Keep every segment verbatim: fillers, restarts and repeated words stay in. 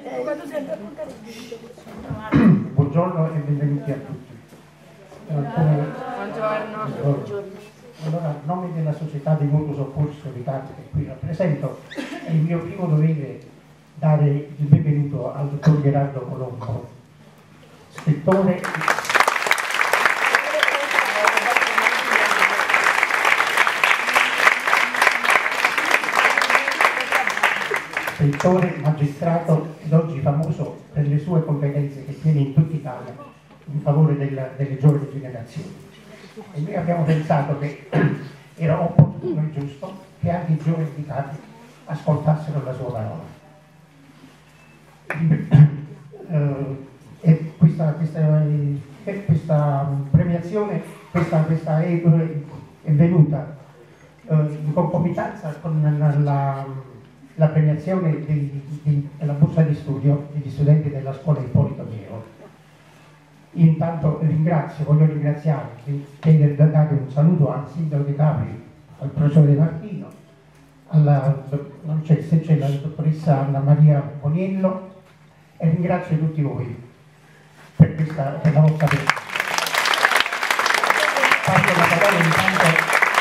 Buongiorno e benvenuti a tutti. Buongiorno. Buongiorno. Allora, a nome della società di mutuo soccorso di Carte che qui rappresento, è il mio primo dovere dare il benvenuto al dottor Gerardo Colombo, scrittore, scrittore, magistrato ed oggi famoso per le sue competenze che tiene in tutta Italia in favore della, delle giovani generazioni. E noi abbiamo pensato che era opportuno e giusto che anche i giovani di Capri ascoltassero la sua parola. Uh, e questa, questa, eh, questa premiazione questa, questa è, è venuta uh, in concomitanza con la, la, la premiazione di, di, della borsa di studio degli studenti della scuola Ippolito Piero. Intanto ringrazio, voglio ringraziare, chiedere da dare un saluto al sindaco di Capri, al professore De Martino, alla, non c'è, se c'è la dottoressa Anna Maria Poniello, e ringrazio tutti voi per, questa, per la vostra presenza. Passo la parola intanto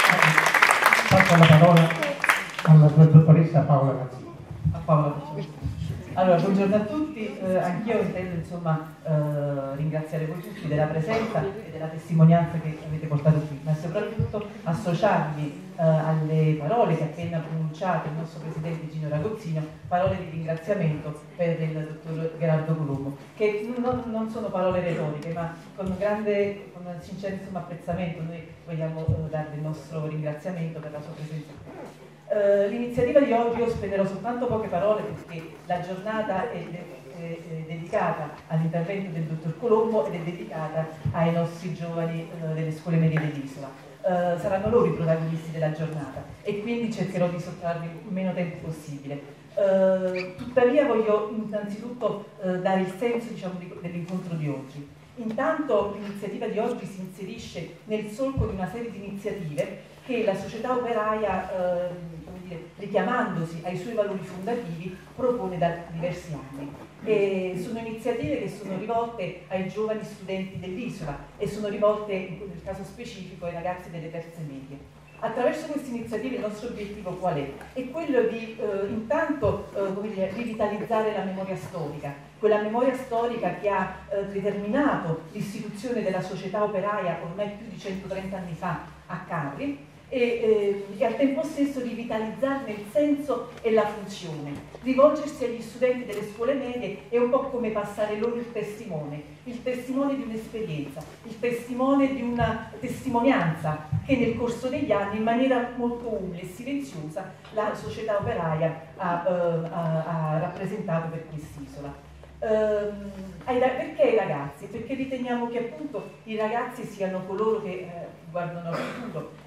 passo la parola alla sua dottoressa Paola Mazzini. A Paola. Allora, buongiorno a tutti, eh, anch'io intendo insomma eh, ringraziare voi tutti della presenza e della testimonianza che avete portato qui, ma soprattutto associarmi eh, alle parole che ha appena pronunciato il nostro presidente Gino Ragozzino, parole di ringraziamento per il dottor Gerardo Colombo, che non, non sono parole retoriche, ma con un grande, con un sincero insomma, apprezzamento noi vogliamo eh, darvi il nostro ringraziamento per la sua presenza qui. Uh, l'iniziativa di oggi io spenderò soltanto poche parole perché la giornata è, de è, è dedicata all'intervento del dottor Colombo ed è dedicata ai nostri giovani uh, delle scuole medie dell'isola. Uh, saranno loro i protagonisti della giornata e quindi cercherò di sottrarvi il meno tempo possibile. Uh, tuttavia voglio innanzitutto uh, dare il senso diciamo, dell'incontro di oggi. Intanto l'iniziativa di oggi si inserisce nel solco di una serie di iniziative che la società operaia, eh, come dire, richiamandosi ai suoi valori fondativi, propone da diversi anni. E sono iniziative che sono rivolte ai giovani studenti dell'isola e sono rivolte, nel caso specifico, ai ragazzi delle terze medie. Attraverso queste iniziative il nostro obiettivo qual è? È quello di eh, intanto eh, come dire, rivitalizzare la memoria storica, quella memoria storica che ha eh, determinato l'istituzione della società operaia ormai più di centotrenta anni fa a Capri, e, eh, e al tempo stesso rivitalizzarne il senso e la funzione. Rivolgersi agli studenti delle scuole medie è un po' come passare loro il testimone, il testimone di un'esperienza, il testimone di una testimonianza che nel corso degli anni in maniera molto umile e silenziosa la società operaia ha, eh, ha, ha rappresentato per quest'isola. Uh, perché ai ragazzi? Perché riteniamo che appunto i ragazzi siano coloro che eh, guardano al futuro.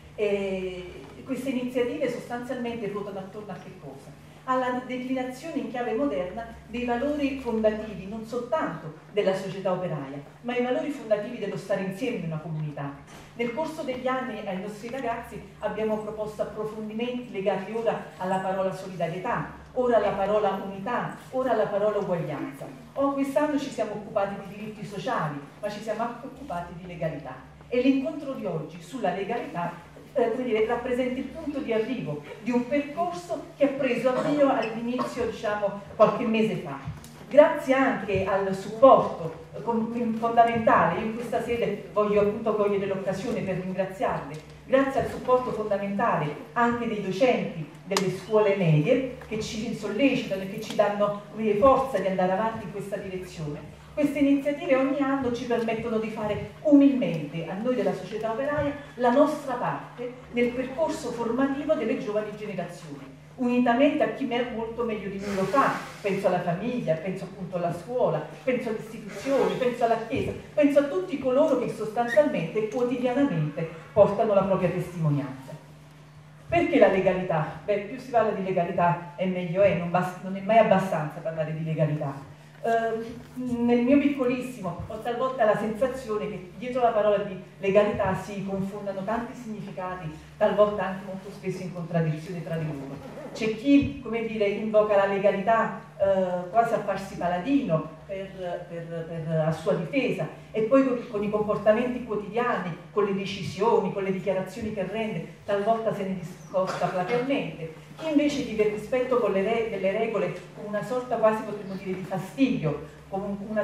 E queste iniziative sostanzialmente ruotano attorno a che cosa? Alla declinazione in chiave moderna dei valori fondativi non soltanto della società operaia, ma i valori fondativi dello stare insieme in una comunità. Nel corso degli anni ai nostri ragazzi abbiamo proposto approfondimenti legati ora alla parola solidarietà, ora alla parola unità, ora alla parola uguaglianza. Oh, quest'anno ci siamo occupati di diritti sociali, ma ci siamo anche occupati di legalità. E l'incontro di oggi sulla legalità Eh, come dire, rappresenta il punto di arrivo di un percorso che ha preso avvio all'inizio, diciamo, qualche mese fa. Grazie anche al supporto eh, fondamentale, io in questa sede voglio appunto cogliere l'occasione per ringraziarle, grazie al supporto fondamentale anche dei docenti delle scuole medie che ci sollecitano e che ci danno come dire, forza di andare avanti in questa direzione. Queste iniziative ogni anno ci permettono di fare umilmente, a noi della società operaia, la nostra parte nel percorso formativo delle giovani generazioni, unitamente a chi molto meglio di noi lo fa, penso alla famiglia, penso appunto alla scuola, penso alle istituzioni, penso alla Chiesa, penso a tutti coloro che sostanzialmente e quotidianamente portano la propria testimonianza. Perché la legalità? Beh, più si parla di legalità e meglio è, non, non è mai abbastanza parlare di legalità. Eh, nel mio piccolissimo ho talvolta la sensazione che dietro la parola di legalità si confondano tanti significati, talvolta anche molto spesso in contraddizione tra di loro. C'è chi, come dire, invoca la legalità eh, quasi a farsi paladino per, per, per, a sua difesa, e poi con, con i comportamenti quotidiani, con le decisioni, con le dichiarazioni che rende, talvolta se ne discosta platealmente. Chi invece vive il rispetto con le re, delle regole con una sorta quasi, potremmo dire, di fastidio, con, una,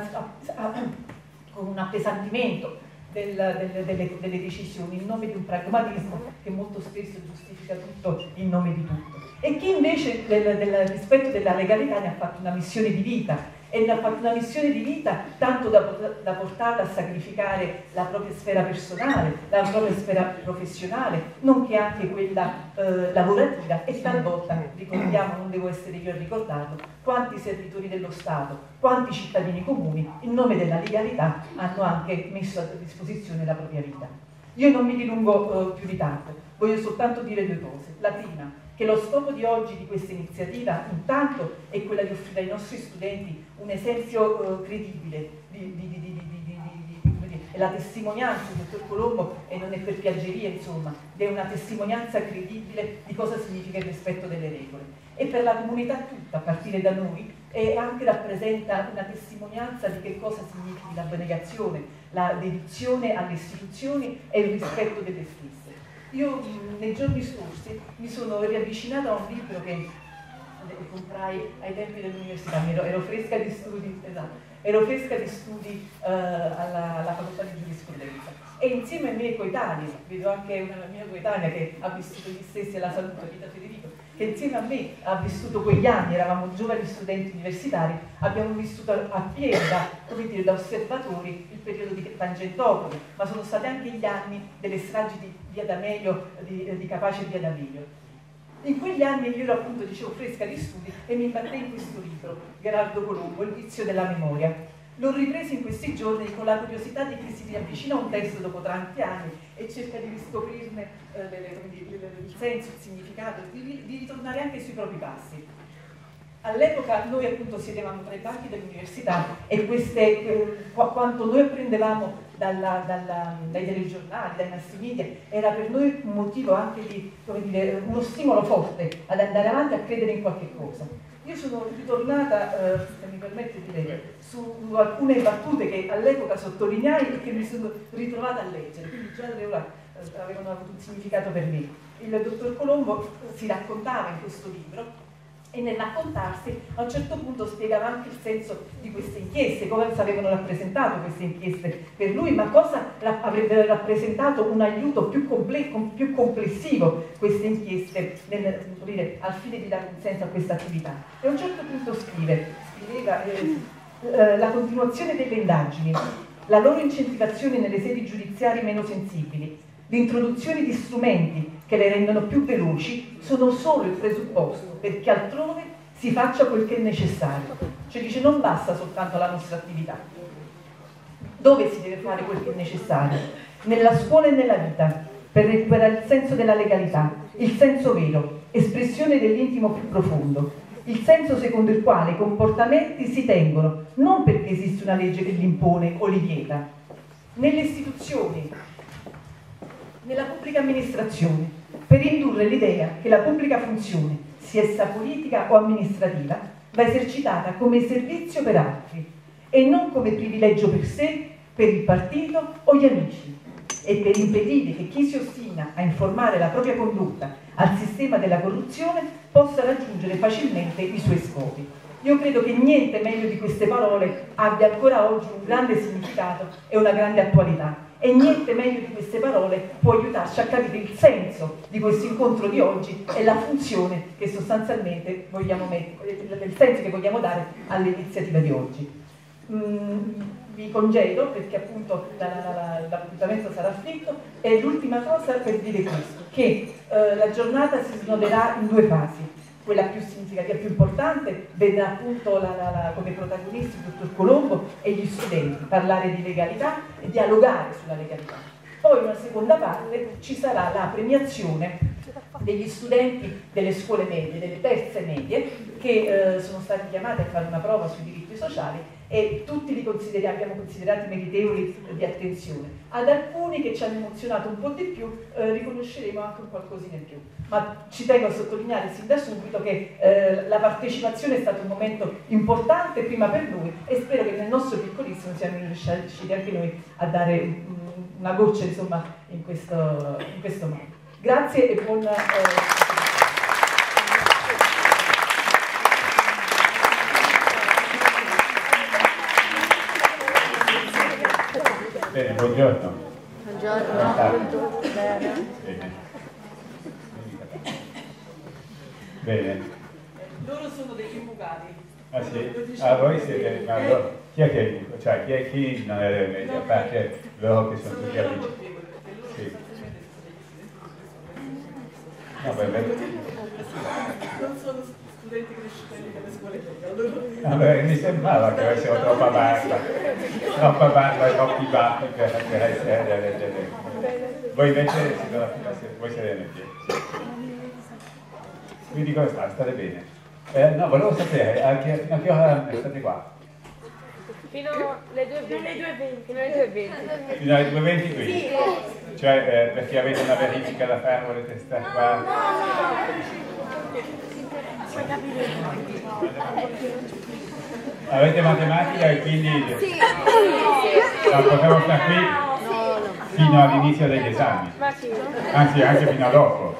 con un appesantimento del, del, delle, delle decisioni in nome di un pragmatismo che molto spesso giustifica tutto in nome di tutto. E chi invece del, del rispetto della legalità ne ha fatto una missione di vita, e ne ha fatto una missione di vita tanto da, da portarla a sacrificare la propria sfera personale, la propria sfera professionale, nonché anche quella eh, lavorativa, e talvolta, ricordiamo, non devo essere io a ricordarlo, quanti servitori dello Stato, quanti cittadini comuni, in nome della legalità, hanno anche messo a disposizione la propria vita. Io non mi dilungo eh, più di tanto, voglio soltanto dire due cose. La prima, che lo scopo di oggi di questa iniziativa intanto è quella di offrire ai nostri studenti un esempio eh, credibile di, di, di, di, di, di, di, di, di è la testimonianza del dottor Colombo, e non è per piaggeria, insomma, è una testimonianza credibile di cosa significa il rispetto delle regole. E per la comunità tutta, a partire da noi, e anche rappresenta una testimonianza di che cosa significhi l'abnegazione, la dedizione alle istituzioni e il rispetto delle stesse. Io nei giorni scorsi mi sono riavvicinata a un libro che comprai ai tempi dell'università, ero, ero fresca di studi, esatto, ero fresca di studi uh, alla, alla facoltà di giurisprudenza, e insieme ai miei coetanei, vedo anche una mia coetanea che ha vissuto gli stessi alla salute, Rita Federico, che insieme a me ha vissuto quegli anni, eravamo giovani studenti universitari, abbiamo vissuto a pieno, da, come dire, da osservatori, il periodo di Tangentopoli, ma sono stati anche gli anni delle stragi di Via D'Amelio, di, di Capace e Via D'Amelio. In quegli anni io ero, appunto, dicevo, fresca di studi, e mi imbattei in questo libro, Gherardo Colombo, Il vizio della memoria. L'ho ripreso in questi giorni con la curiosità di chi si riavvicina a un testo dopo tanti anni e cerca di riscoprirne eh, le, le, le, il senso, il significato, di, di ritornare anche sui propri passi. All'epoca noi, appunto, sedevamo tra i banchi dell'università, e queste, eh, quanto noi apprendevamo dalla, dalla, dai telegiornali, dai mass media, era per noi un motivo anche di, come dire, uno stimolo forte ad andare avanti, a credere in qualche cosa. Io sono ritornata, eh, se mi permette di dire, su alcune battute che all'epoca sottolineai e che mi sono ritrovata a leggere, quindi già allora eh, avevano avuto un significato per me. Il dottor Colombo si raccontava in questo libro, e nel raccontarsi a un certo punto spiegava anche il senso di queste inchieste, cosa avevano rappresentato queste inchieste per lui, ma cosa avrebbe rappresentato un aiuto più, comple più complessivo queste inchieste nel, dire, al fine di dare un senso a questa attività. E a un certo punto scrive, scriveva eh, eh, la continuazione delle indagini, la loro incentivazione nelle sedi giudiziarie meno sensibili, l'introduzione di strumenti che le rendono più veloci sono solo il presupposto perché altrove si faccia quel che è necessario. Cioè dice, non basta soltanto la nostra attività. Dove si deve fare quel che è necessario? Nella scuola e nella vita, per recuperare il senso della legalità, il senso vero, espressione dell'intimo più profondo, il senso secondo il quale i comportamenti si tengono non perché esiste una legge che li impone o li vieta. Nelle istituzioni, nella pubblica amministrazione, per indurre l'idea che la pubblica funzione, sia essa politica o amministrativa, va esercitata come servizio per altri e non come privilegio per sé, per il partito o gli amici, e per impedire che chi si ostina a informare la propria condotta al sistema della corruzione possa raggiungere facilmente i suoi scopi. Io credo che niente meglio di queste parole abbia ancora oggi un grande significato e una grande attualità. E niente meglio di queste parole può aiutarci a capire il senso di questo incontro di oggi e la funzione che sostanzialmente vogliamo mettere, il senso che vogliamo dare all'iniziativa di oggi. Mm, vi congedo perché appunto l'appuntamento sarà afflitto, e l'ultima cosa per dire questo, che eh, la giornata si snoderà in due fasi. Quella più significativa, più importante, vedrà appunto la, la, la, come protagonisti il dottor Colombo e gli studenti parlare di legalità e dialogare sulla legalità. Poi in una seconda parte ci sarà la premiazione degli studenti delle scuole medie, delle terze medie, che eh, sono stati chiamati a fare una prova sui diritti sociali e tutti li consideri, abbiamo considerati meritevoli di attenzione. Ad alcuni che ci hanno emozionato un po' di più eh, riconosceremo anche un qualcosina in più, ma ci tengo a sottolineare sin da subito che eh, la partecipazione è stato un momento importante prima per noi e spero che nel nostro piccolissimo siamo riusciti anche noi a dare um, una goccia, insomma, in questo, in questo modo. Grazie e buon... Eh, Bene, buongiorno. Buongiorno. Bene. Bene. Loro sono degli impugati. Ah sì? Ah, voi siete... Ma no, chi è che è il Cioè, chi è chi non è meglio? A parte loro che sono tutti amici. Sì. No, beh, beh. Non sono studenti cresciuti nelle scuole. Vabbè, mi sembrava che avessero troppa barba, troppa barba e troppi baffi per, per essere delle, delle... Voi invece voi siete nel piede. Quindi come sta? State bene? Eh, no, volevo sapere, a che, fino a che ora state qua? Fino alle due e venti. Fino alle due e venti. Fino alle due e venti qui? Sì. Cioè, eh, perché avete una verifica da fare, volete stare qua? Avete matematica e quindi sì. No, potevo stare qui fino all'inizio degli esami, anzi anche fino a dopo.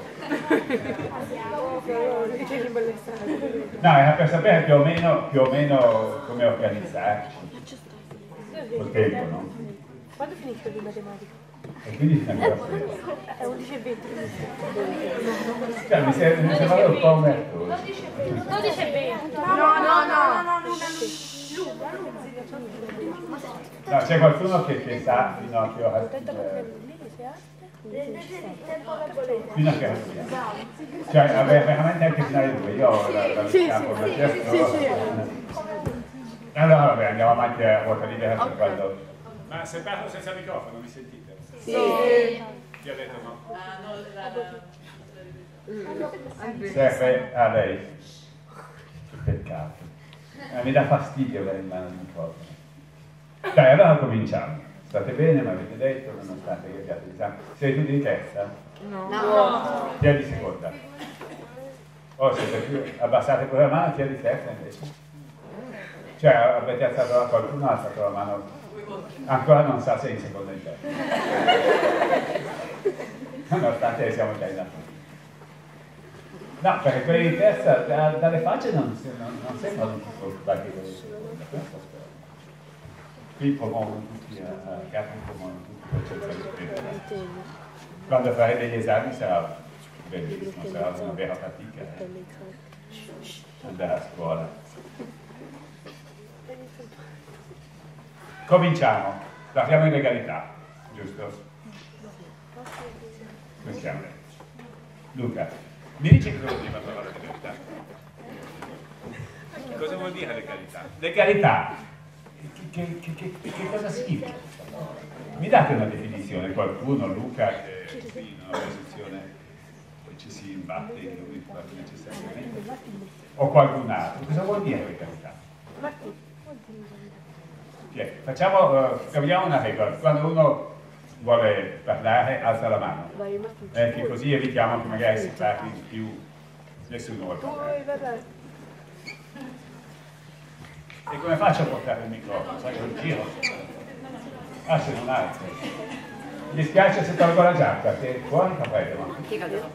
No, era per sapere più o meno, più o meno come organizzarci col tempo, no? Quando finisce di matematica? E quindi fino a che È undici e venti. Cioè, mi sembrava un po' un mercoledì. dodici e venti. No, no, no, no, no, c'è qualcuno che, che sa fino a che ora... Fino a che ora siamo? Cioè, vabbè, veramente anche fino alle due, io ho la, la sì, campo sì, da sì, sì, sì. Allora, vabbè, andiamo avanti a ruota libera okay. Quando... Ma se parlo senza microfono, mi sentite? Sì. Chi ha detto no? Ah, no, la... Serve a lei. Che peccato. Eh, mi dà fastidio avere in mano il microfono. Dai, allora cominciamo. State bene, mi avete detto, nonostante che abbiate l'esame. Siete tutti di terza? No. No. Chi è di seconda? Oh, siete più... Abbassate pure la mano, chi è di terza invece? Cioè, avete alzato la qualcuno ha alzato la mano? Ancora non sa se è in seconda o in terza. Nonostante siamo già in alto. No, perché quelli di terza, da, dalle facce non, non, non sembrano tutti preoccupati quelli di seconda. Questo spero. Qui promuovono tutti, a capo promuovono tutti per cercare di spendere. Quando farete degli esami sarà bellissimo, sarà una vera fatica. Eh. Andare a scuola. Cominciamo, parliamo in legalità, giusto? Come siamo? Luca, mi dici cosa vuol dire parlare di legalità? Cosa vuol dire legalità? Legalità, che, che, che, che cosa significa? Mi date una definizione, qualcuno, Luca, che qui in una posizione che ci si imbatte in lui necessariamente, o qualcun altro, cosa vuol dire legalità? Yeah. Facciamo, uh, capiamo una regola, quando uno vuole parlare alza la mano, eh, che così evitiamo che magari si parli di più, nessuno vuole parlare. E come faccio a portare il microfono? Sai col giro? Ah, se non hai. Mi dispiace se tolgo la giacca, che fuori fa freddo, ma...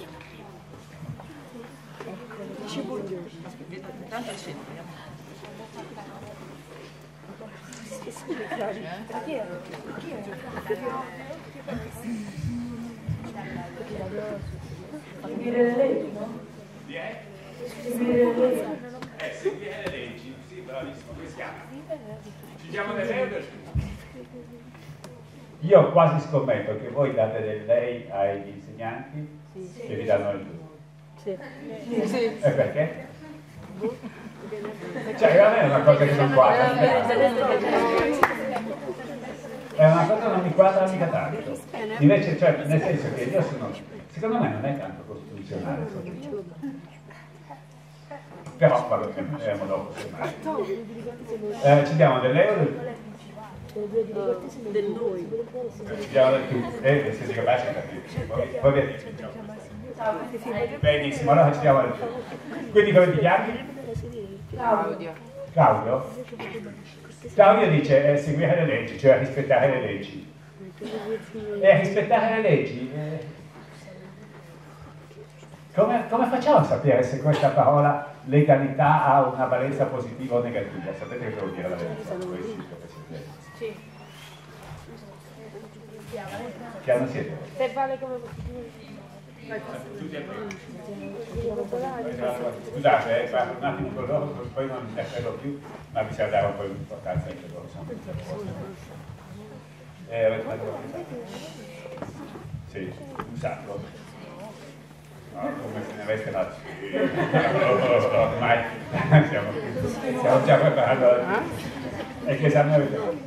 Tanto c'è. Seguire le leggi, no? Seguire le leggi. Eh, seguire le leggi, sì, bravissimo, come si chiama? Ci diamo del lei o del tu? Io quasi scommetto che voi date del lei agli insegnanti sì. Che vi danno il tu. Sì. Sì. E perché? Cioè, a me è una cosa che non guarda. è una cosa che non mi quadra mica tanto. Invece, cioè, nel senso che io sono, secondo me non è tanto costituzionale. Però, vabbè, vedremo dopo semmai. Eh, ci diamo dell'euro? Del noi. Diamo del tu. Eh, se si capace di capire. Poi, poi vedi. Benissimo, allora ci diamo del tu. Quindi come ti chiami? Claudio. Claudio? Claudio dice eh, seguire le leggi, cioè rispettare le leggi. E rispettare le leggi... Eh, come, come facciamo a sapere se questa parola legalità ha una valenza positiva o negativa? Sapete che devo dire la verità? Sì. Che anno siete? Se vale come... Scusate, eh, parlo un attimo con loro, poi non interfero più, ma bisogna dare un po' di importanza anche loro. Eh, avete una domanda? Sì, un sacco. No, come se ne avesse la... Ormai siamo, stiamo già preparando. E che esame avete fatto?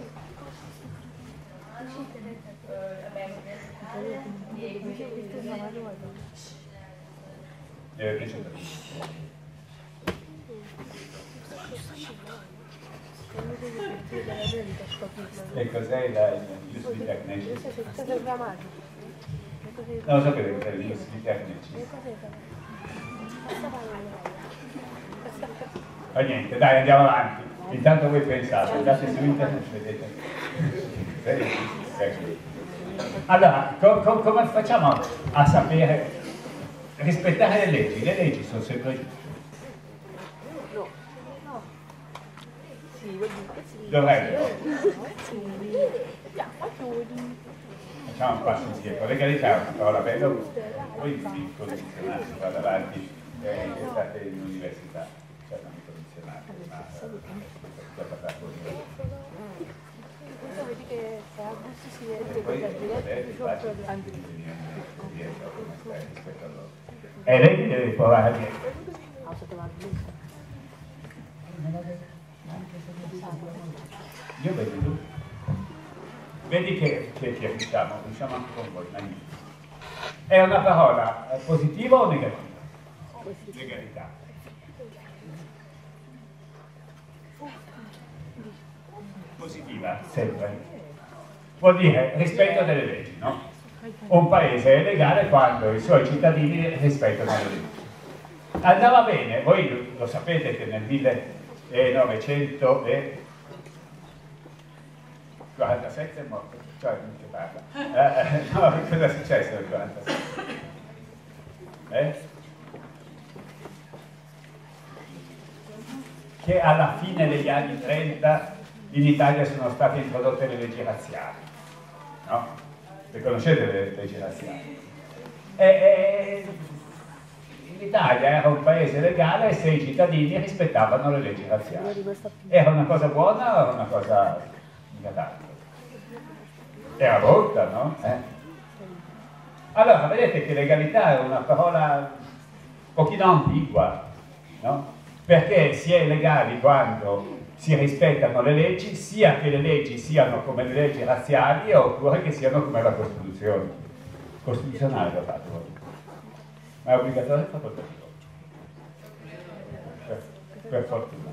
Mi è piaciuto. E cos'è il use di technici? Non lo sapete cos'è il use di technici? Ma niente, dai, andiamo avanti. Intanto voi pensate, andate su internet e vedete. Allora, co co come facciamo a sapere rispettare le leggi? Le leggi sono sempre giuste. No. No. Sì, dovrebbero. Facciamo un passo indietro. Legalità è una parola bella, voi vi condizionate, si va avanti, eh, state in università, cioè non vi condizionate, ma per parlare con vedi che se a gusto si vede poi che è facile rispetto a loro. E lei che deve provare a dire? Io vedo tu. Vedi che, che, che riusciamo, riusciamo anche con voi, magnifico. È una parola positiva o negativa? Legalità. Positiva, sempre. Vuol dire rispetto delle leggi, no? Un paese è legale quando i suoi cittadini rispettano le leggi. Andava bene, voi lo sapete che nel millenovecentoquarantasette è morto, cioè non si parla. Eh, no, cosa è successo nel quarantasette? Eh? Che alla fine degli anni trenta in Italia sono state introdotte le leggi razziali, no? Le conoscete le leggi razziali? E, e, in Italia era un paese legale se i cittadini rispettavano le leggi razziali. Era una cosa buona o era una cosa negativa? Era brutta, no? Eh? Allora, vedete che legalità è una parola un pochino ambigua, no? Perché si è legali quando si rispettano le leggi, sia che le leggi siano come le leggi razziali oppure che siano come la Costituzione. Costituzionale l'ho fatto voi. Ma è obbligatorio o facoltativo? Per, per fortuna.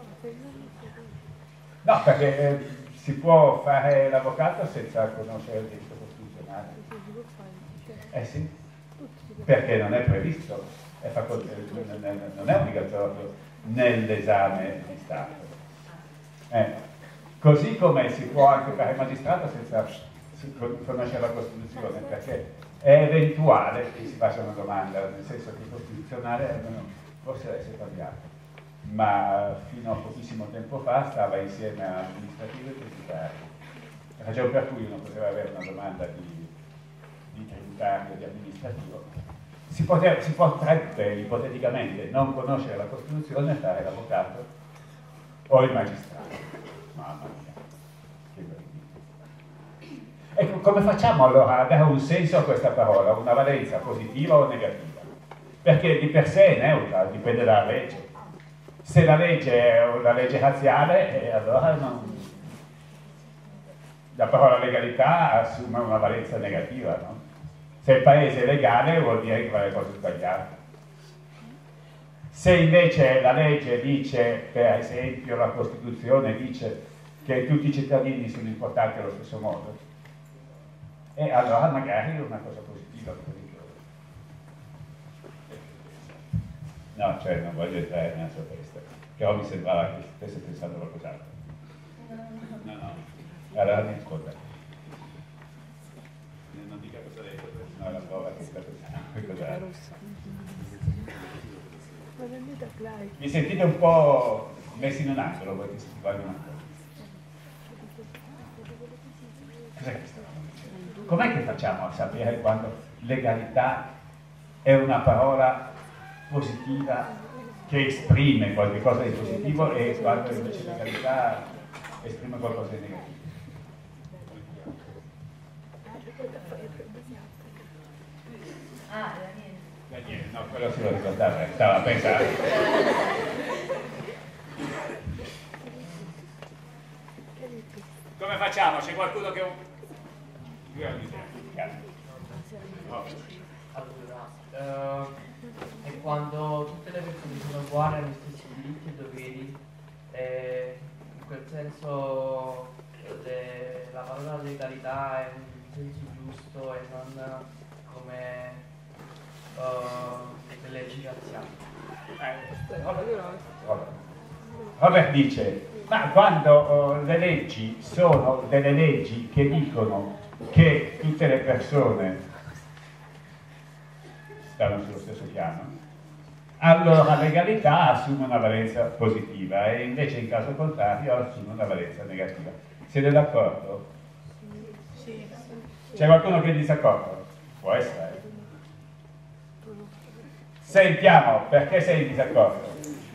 No, perché eh, si può fare l'avvocato senza conoscere il diritto costituzionale. Eh sì, perché non è previsto, è non è obbligatorio nell'esame di Stato. Eh, così come si può anche fare magistrato senza conoscere la Costituzione, perché è eventuale che si faccia una domanda, nel senso che il costituzionale almeno forse adesso è cambiato, ma fino a pochissimo tempo fa stava insieme a amministrativo e tributario. La ragione per cui uno poteva avere una domanda di, di tributario e di amministrativo, si, poteva, si potrebbe ipoteticamente non conoscere la Costituzione e fare l'avvocato o il magistrato. Mamma mia, che bello. Ecco, come facciamo allora a dare un senso a questa parola, una valenza positiva o negativa? Perché di per sé è neutra, dipende dalla legge. Se la legge è una legge razziale, eh, allora non, la parola legalità assume una valenza negativa, no? Se il paese è legale vuol dire che fa le cose sbagliate. Se invece la legge dice, per esempio la Costituzione dice che tutti i cittadini sono importanti allo stesso modo, e allora magari è una cosa positiva. No, cioè non voglio entrare nella sua testa, però mi sembrava che stesse pensando qualcos'altro. No, no, allora mi ascolta. Non dica cosa hai detto, perché sennò la prova che sta pensando qualcos'altro. Mi sentite un po' messi in un angolo, voi che si guardano un po'. Cos'è che stavamo dicendo? Com'è che facciamo a sapere quando legalità è una parola positiva che esprime qualcosa di positivo e quando invece legalità esprime qualcosa di negativo? Ah, Daniele. Daniele, no, quello se lo ricordava, stava a pensare. Come facciamo? C'è qualcuno che... Allora, uh, è quando tutte le persone sono uguali hanno gli stessi diritti e doveri, e in quel senso le, la parola legalità è un senso giusto e non come uh, delle leggi razziali. Robert dice, ma quando uh, le leggi sono delle leggi che dicono che tutte le persone stanno sullo stesso piano, allora la legalità assume una valenza positiva e invece in caso contrario assume una valenza negativa. Siete d'accordo? Sì. C'è qualcuno che è in disaccordo? Può essere. Sentiamo, perché sei in disaccordo?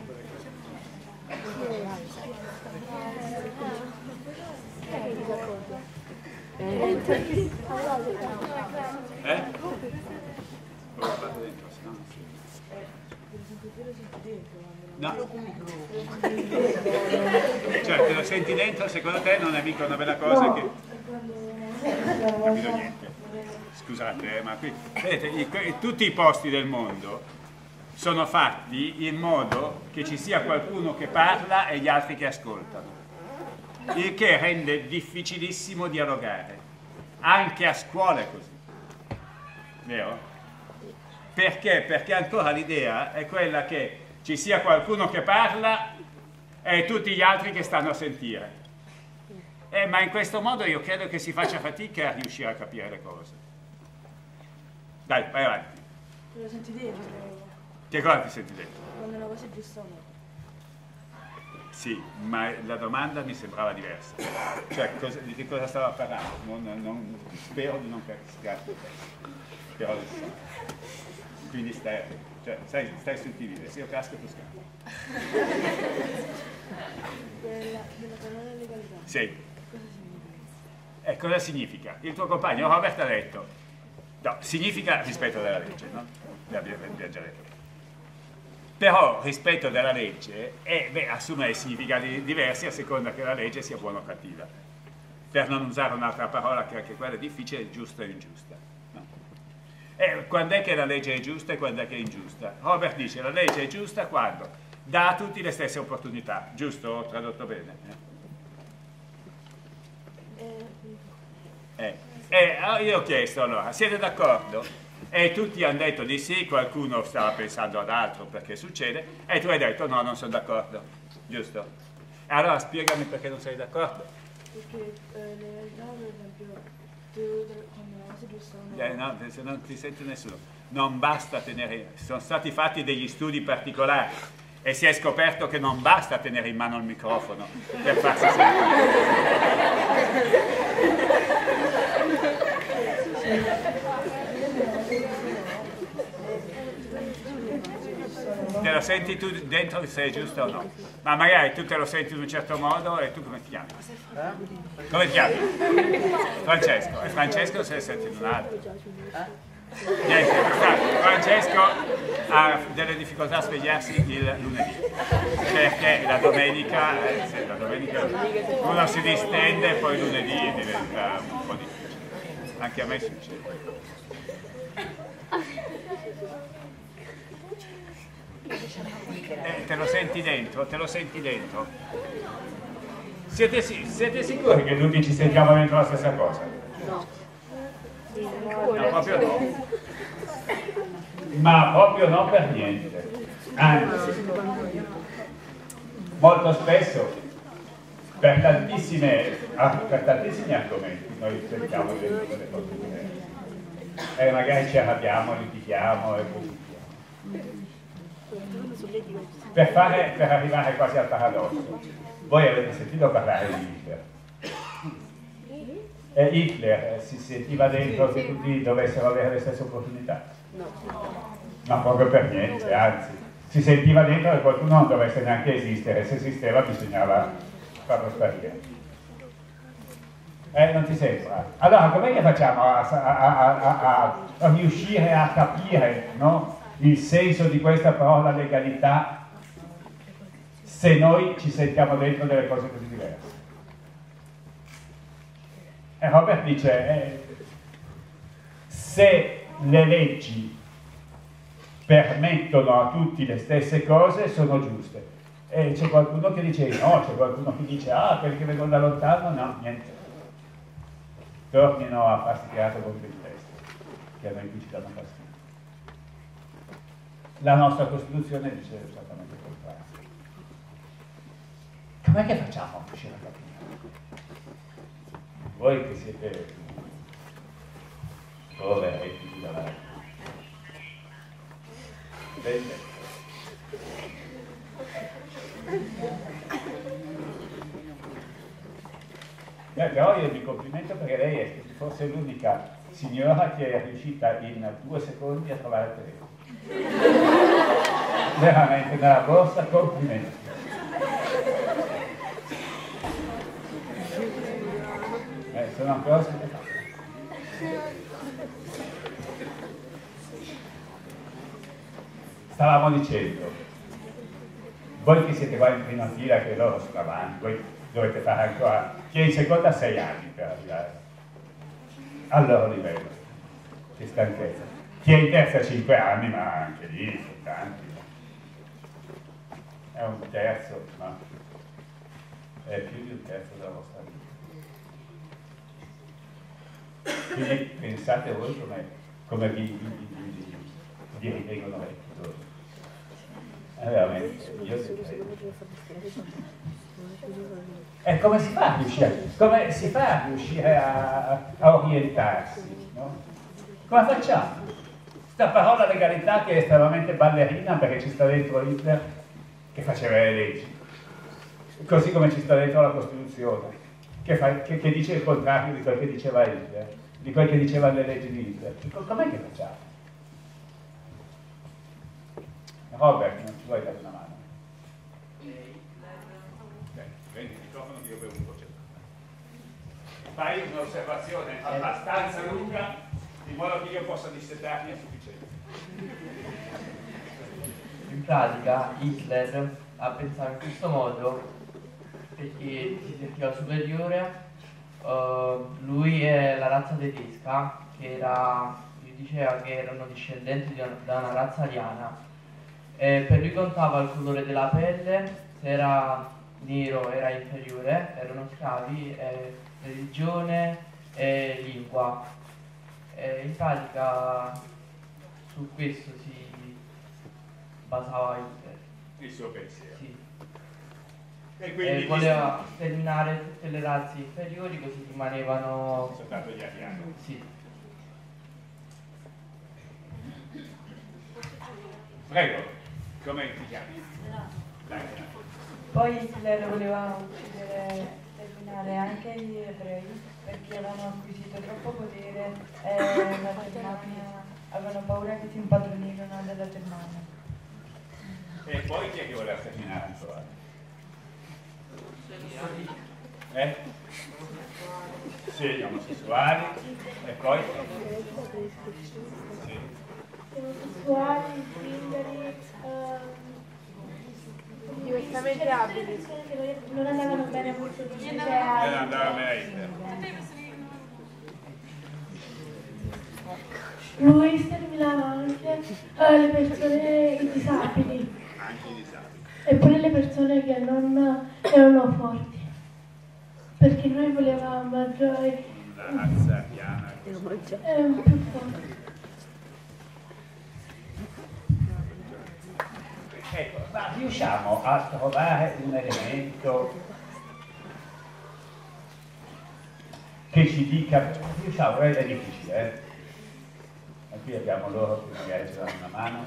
Eh? No. Cioè, te lo senti dentro, secondo te non è mica una bella cosa che... Non ho capito niente. Scusate, eh, ma qui... Vedete, i, tutti i posti del mondo sono fatti in modo che ci sia qualcuno che parla e gli altri che ascoltano, il che rende difficilissimo dialogare. Anche a scuola è così. Vero? Perché? Perché ancora l'idea è quella che ci sia qualcuno che parla e tutti gli altri che stanno a sentire. Eh, ma in questo modo io credo che si faccia fatica a riuscire a capire le cose. Dai, vai avanti. Te lo senti dentro? Che cosa ti senti dentro? Quando una cosa è giusta o no? Sì, ma la domanda mi sembrava diversa. Cioè, cosa, di che cosa stava parlando? Non, non, spero di non cascarti. Però quindi stai, cioè, stai, stai sul T V, se io casco tu scappo. Della, della parola legalità. Sì. Cosa significa? E cosa significa? Il tuo compagno Robert ha detto, no, significa rispetto della legge, no? L'abbiamo già detto. Però rispetto della legge è, beh, assume dei significati diversi a seconda che la legge sia buona o cattiva. Per non usare un'altra parola che anche quella è difficile, giusta o ingiusta. No? E quando è che la legge è giusta e quando è che è ingiusta? Robert dice la legge è giusta quando dà a tutti le stesse opportunità. Giusto? Ho tradotto bene? Eh. Eh, io ho chiesto allora, siete d'accordo? E tutti hanno detto di sì, qualcuno stava pensando ad altro perché succede, e tu hai detto no, non sono d'accordo, giusto? Allora spiegami perché non sei d'accordo. Perché eh, le legalità, per esempio, tu quando una cosa è giusta o no? Eh, no, se non ti sente nessuno. Non basta tenere, sono stati fatti degli studi particolari e si è scoperto che non basta tenere in mano il microfono per farsi sentire. Te lo senti tu dentro se è giusto o no? Ma magari tu te lo senti in un certo modo e tu come ti chiami? Come ti chiami? Francesco. E Francesco se lo senti in un altro. Niente, Francesco ha delle difficoltà a svegliarsi il lunedì, perché la domenica, eh, sì, la domenica uno si distende e poi lunedì diventa un po' difficile. Anche a me succede. Eh, te lo senti dentro, te lo senti dentro. Siete, siete sicuri che tutti ci sentiamo dentro la stessa cosa? No. No, proprio no. Ma proprio no per niente. Anzi, molto spesso per, tantissime, per tantissimi argomenti noi sentiamo dentro delle cose diverse. E magari ci arrabbiamo, litighiamo e così via. Per, fare, per arrivare quasi al paradosso, voi avete sentito parlare di Hitler? E Hitler si sentiva dentro che tutti dovessero avere le stesse opportunità? No. Ma proprio per niente, anzi, si sentiva dentro che qualcuno non dovesse neanche esistere, se esisteva bisognava farlo sparire. Eh, non ti sembra? Allora, com'è che facciamo a, a, a, a, a riuscire a capire, no, il senso di questa parola legalità se noi ci sentiamo dentro delle cose così diverse? E Robert dice, eh, se le leggi permettono a tutti le stesse cose, sono giuste. E c'è qualcuno che dice no, c'è qualcuno che dice, ah, quelli che vengono da lontano, no, niente. Tornino a farsi tirato contro il testo, che a noi qui ci danno fastidio. La nostra Costituzione dice esattamente il contrario. Com'è che facciamo a riuscire a capire? Voi che siete poveretti davanti. Bene. Eh, però io mi complimento perché lei è forse l'unica signora che è riuscita in due secondi a trovare il telefono. Veramente, nella borsa, complimenti. Eh, sono ancora stupefatti. Stavamo dicendo, voi che siete qua in prima fila, che loro sono avanti, voi dovete fare ancora, chi è in seconda sei anni per arrivare al loro livello, che stanchezza. Chi è in terza cinque anni, ma anche lì sono tanti. È un terzo, ma è più di un terzo della vostra vita. Quindi pensate voi come, come vi, vi, vi, vi, vi ritengono vecchi. È veramente, io ti credo. E come si fa a riuscire, come si fa a, riuscire a, a orientarsi? No? Come facciamo? Questa parola legalità che è estremamente ballerina perché ci sta dentro Hitler che faceva le leggi, così come ci sta dentro la Costituzione che, fa, che, che dice il contrario di quel che diceva Hitler, di quel che dicevano le leggi di Hitler. Com'è che facciamo? Robert, non ci vuoi dare una mano? Prendi il microfono che io bevo un po'. Fai un'osservazione abbastanza lunga in modo che io possa dissetarmi a sufficienza. In pratica Hitler ha pensato in questo modo perché si sentiva superiore. Uh, lui è la razza tedesca che era, lui diceva che erano discendenti da una, una razza ariana. E per lui contava il colore della pelle, se era nero era inferiore, erano schiavi, eh, religione e lingua. E in pratica su questo si basava Hitler. Il suo pensiero. Sì. E quindi e voleva sterminare tutte le razze inferiori così rimanevano soltanto gli ariani. Sì. Prego, come ti chiami? Dai. Poi Hitler voleva uccidere, sterminare anche gli ebrei perché avevano acquisito troppo potere e la Germania, avevano paura che si impadronirono della Germania. E poi chi è che voleva terminare ancora? Eh? Sì, gli omosessuali. E poi? Sì. Gli omosessuali, zingari, diversamente abili. non andavano bene molto di Non andava bene a Hitler. Lui sterminava anche eh, le persone i disabili. Anche i disabili. E pure le persone che non erano forti. Perché noi volevamo maggiore. La razza piana. Erano più forti. Ecco, ma riusciamo a trovare un elemento che ci dica, riusciamo, è difficile, eh? E qui abbiamo loro che magari ci danno una mano,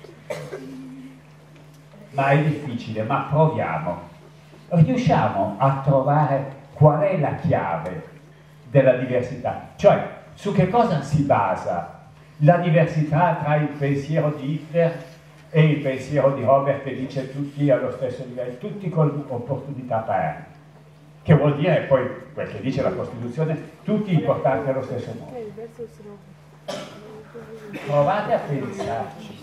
ma è difficile, ma proviamo. Riusciamo a trovare qual è la chiave della diversità, cioè su che cosa si basa la diversità tra il pensiero di Hitler e il pensiero di Robert, che dice tutti allo stesso livello, tutti con opportunità pari, che vuol dire poi quel che dice la Costituzione, tutti importanti allo stesso modo. Provate a pensarci.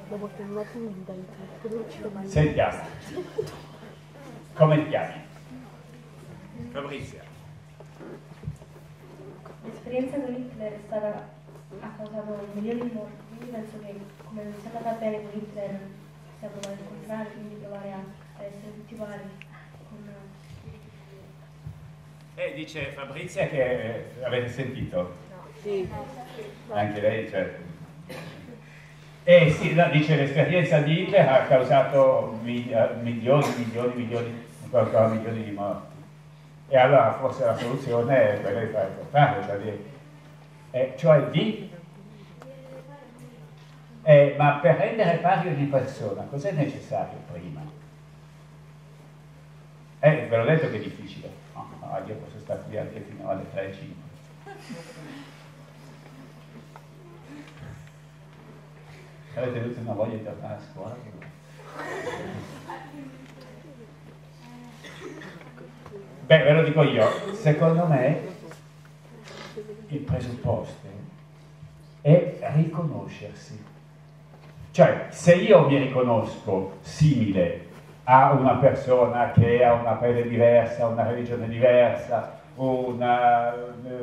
Sentiamo. Come ti chiami? Fabrizia. L'esperienza con Hitler è stata, ha causato milioni di morti, quindi penso che come non sia andata bene con Hitler sia provare a incontrare, quindi provare a, a essere tutti pari. Con... Eh, dice Fabrizia che eh, avete sentito? Sì. Anche lei, certo. Eh sì, no, dice l'esperienza di Hitler ha causato mi, uh, milioni, milioni, milioni, ancora milioni di morti. E allora forse la soluzione è quella di fare il contrario, cioè, di, eh, cioè di... Eh, ma per rendere pari ogni persona, cos'è necessario prima? Eh, ve l'ho detto che è difficile. No, no, io posso stare qui anche fino alle tre e cinque. Avete tutti una voglia di tornare a scuola? Beh, ve lo dico io, secondo me il presupposto è riconoscersi. Cioè, se io mi riconosco simile a una persona che ha una pelle diversa, una religione diversa, una...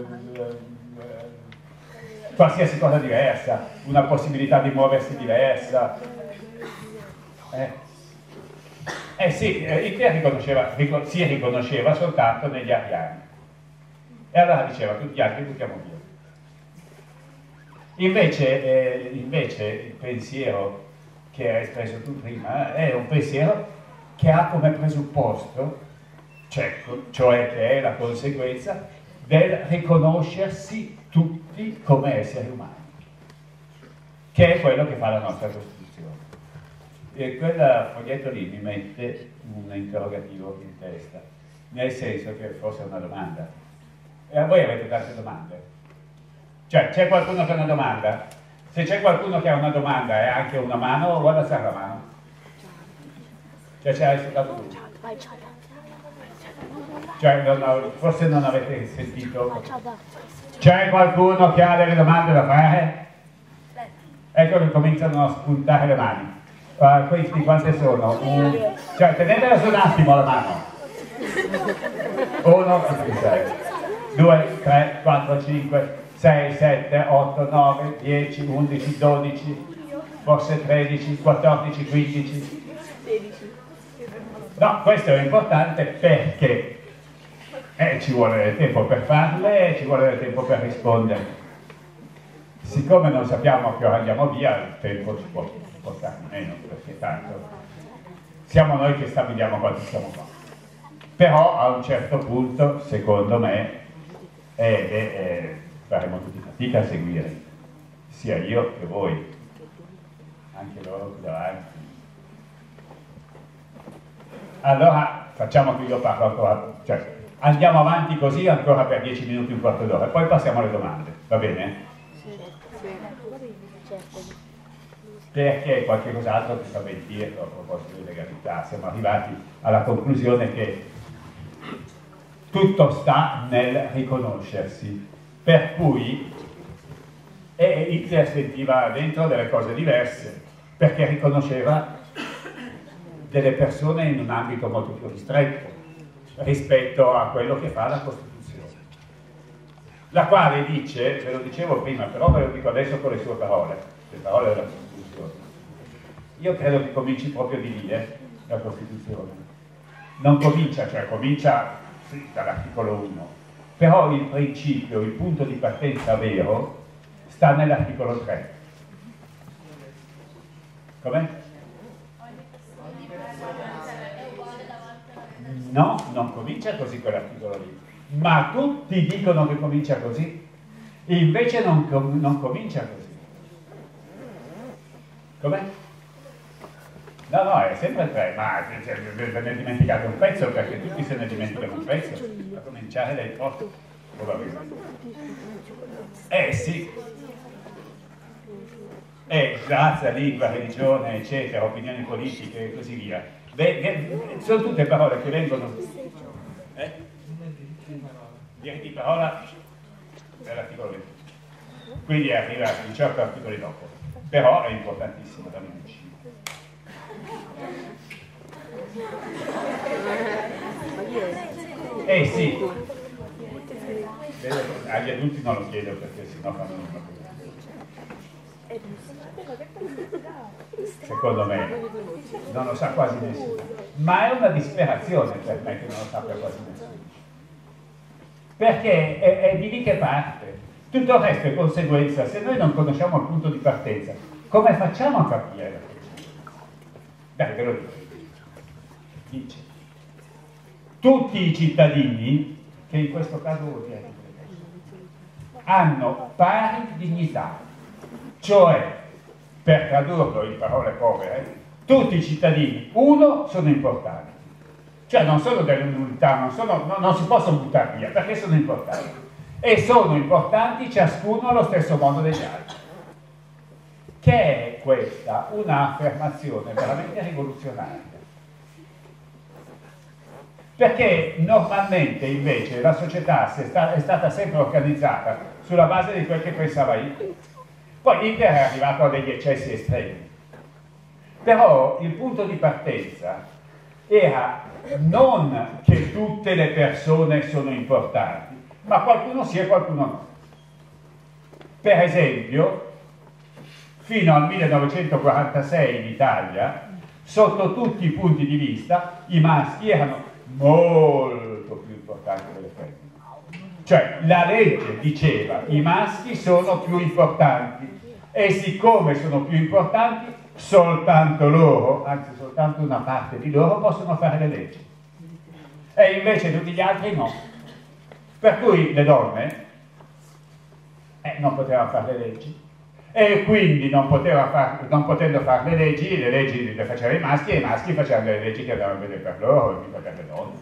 qualsiasi cosa diversa, una possibilità di muoversi diversa. Eh, eh sì, Hitler riconosceva, ricon- si riconosceva soltanto negli ariani. E allora diceva, tutti gli altri buttiamo via. Invece, eh, invece il pensiero che hai espresso tu prima è un pensiero che ha come presupposto, cioè, cioè che è la conseguenza del riconoscersi tutti come esseri umani, che è quello che fa la nostra Costituzione. E quel foglietto lì mi mette un interrogativo in testa, nel senso che forse è una domanda. E a voi avete tante domande? Cioè, c'è qualcuno che ha una domanda? Se c'è qualcuno che ha una domanda e anche una mano, vuoi alzare la mano? Cioè, ce l'hai soltanto tu? Cioè, non, no, forse non avete sentito. C'è qualcuno che ha delle domande da fare? Ecco che cominciano a spuntare le mani. Uh, questi quante sono? Un... Cioè, tenetela su un attimo la mano. Uno, due, tre, quattro, cinque, sei, sette, otto, nove, dieci, undici, dodici, forse tredici, quattordici, quindici. No, questo è importante perché eh, ci vuole del tempo per farle e ci vuole del tempo per rispondere. Siccome non sappiamo a che ora andiamo via, il tempo ci può portare meno, perché tanto siamo noi che stabiliamo quanto siamo qua. Però a un certo punto, secondo me, eh, eh, eh, faremo tutti fatica a seguire, sia io che voi, anche loro qui davanti. Allora facciamo che io parlo ancora, cioè andiamo avanti così ancora per dieci minuti, un quarto d'ora, e poi passiamo alle domande, va bene? Sì, sì. Perché qualche cos'altro che sta ben dietro a proposito di legalità. Siamo arrivati alla conclusione che tutto sta nel riconoscersi, per cui e Hitler sentiva dentro delle cose diverse, perché riconosceva delle persone in un ambito molto più ristretto rispetto a quello che fa la Costituzione, la quale dice, ve lo dicevo prima, però ve lo dico adesso con le sue parole, le parole della Costituzione. Io credo che cominci proprio di lì, eh, la Costituzione. Non comincia, cioè comincia sì, dall'articolo uno, però il principio, il punto di partenza vero, sta nell'articolo tre. Com'è? No, non comincia così quell'articolo lì, ma tutti dicono che comincia così, invece non, com non comincia così. Com'è? No, no, è sempre tre, ma cioè, ve ne dimenticate un pezzo, perché tutti se ne dimenticano un pezzo, a cominciare dai posti, probabilmente. Eh sì, eh, razza, lingua, religione, eccetera, opinioni politiche e così via. Beh, sono tutte parole che vengono... Eh? Diritti di parola dell'articolo venti. Quindi arriva diciotto articoli dopo, però è importantissimo da non uscire. Eh sì, agli adulti non lo chiedo perché sennò fanno una cosa. Secondo me non lo sa quasi nessuno, ma è una disperazione per me che non lo sappia quasi nessuno, perché è, è di lì che parte. Tutto il resto è conseguenza. Se noi non conosciamo il punto di partenza, come facciamo a capire? Dai, ve lo dico. Dice, tutti i cittadini, che in questo caso vuol dire hanno pari dignità, cioè, per tradurlo in parole povere, tutti i cittadini, uno, sono importanti, cioè non sono delle unità, non, sono, no, non si possono buttare via, perché sono importanti, e sono importanti ciascuno allo stesso modo degli altri. Che è questa un'affermazione veramente rivoluzionaria, perché normalmente invece la società è stata sempre organizzata sulla base di quel che pensava Hitler. Poi Hitler è arrivato a degli eccessi estremi, però il punto di partenza era non che tutte le persone sono importanti, ma qualcuno sì e qualcuno no. Per esempio, fino al millenovecentoquarantasei in Italia, sotto tutti i punti di vista, i maschi erano molto più importanti delle femmine. Cioè, la legge diceva i maschi sono più importanti e siccome sono più importanti, soltanto loro, anzi soltanto una parte di loro, possono fare le leggi. E invece tutti gli altri no. Per cui le donne eh, non potevano fare le leggi. E quindi non, poteva far, non potendo fare le leggi, le leggi le facevano i maschi e i maschi facevano le leggi che avevano bene per loro e mica per le donne.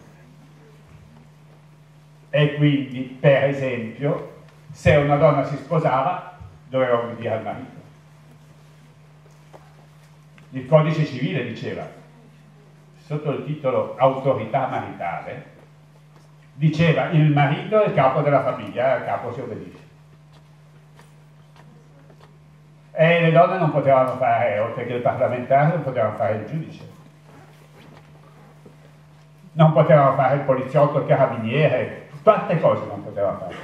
E quindi, per esempio, se una donna si sposava, doveva obbedire al marito. Il codice civile diceva, sotto il titolo autorità maritale, diceva il marito è il capo della famiglia, al capo si obbedisce. E le donne non potevano fare, oltre che il parlamentare, non potevano fare il giudice. Non potevano fare il poliziotto, il carabiniere, tante cose non potevano fare.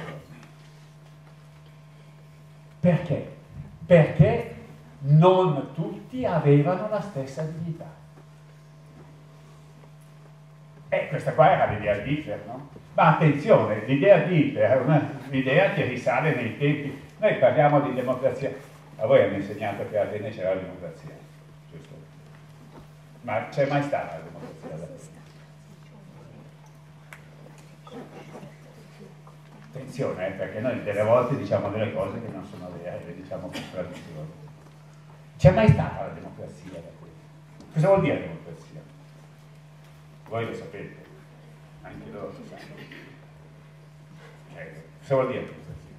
Perché? Perché non tutti avevano la stessa dignità. E questa qua era l'idea di Hitler, no? Ma attenzione, l'idea di Hitler è un'idea che risale nei tempi. Noi parliamo di democrazia. A voi hanno insegnato che a Atene c'era la democrazia, giusto? Ma c'è mai stata la democrazia ad Atene? Attenzione, eh, perché noi delle volte diciamo delle cose che non sono vere, le diciamo con tradizione. C'è mai stata la democrazia ad Atene? Cosa vuol dire democrazia? Voi lo sapete, anche loro lo sanno. Eh, cosa vuol dire democrazia?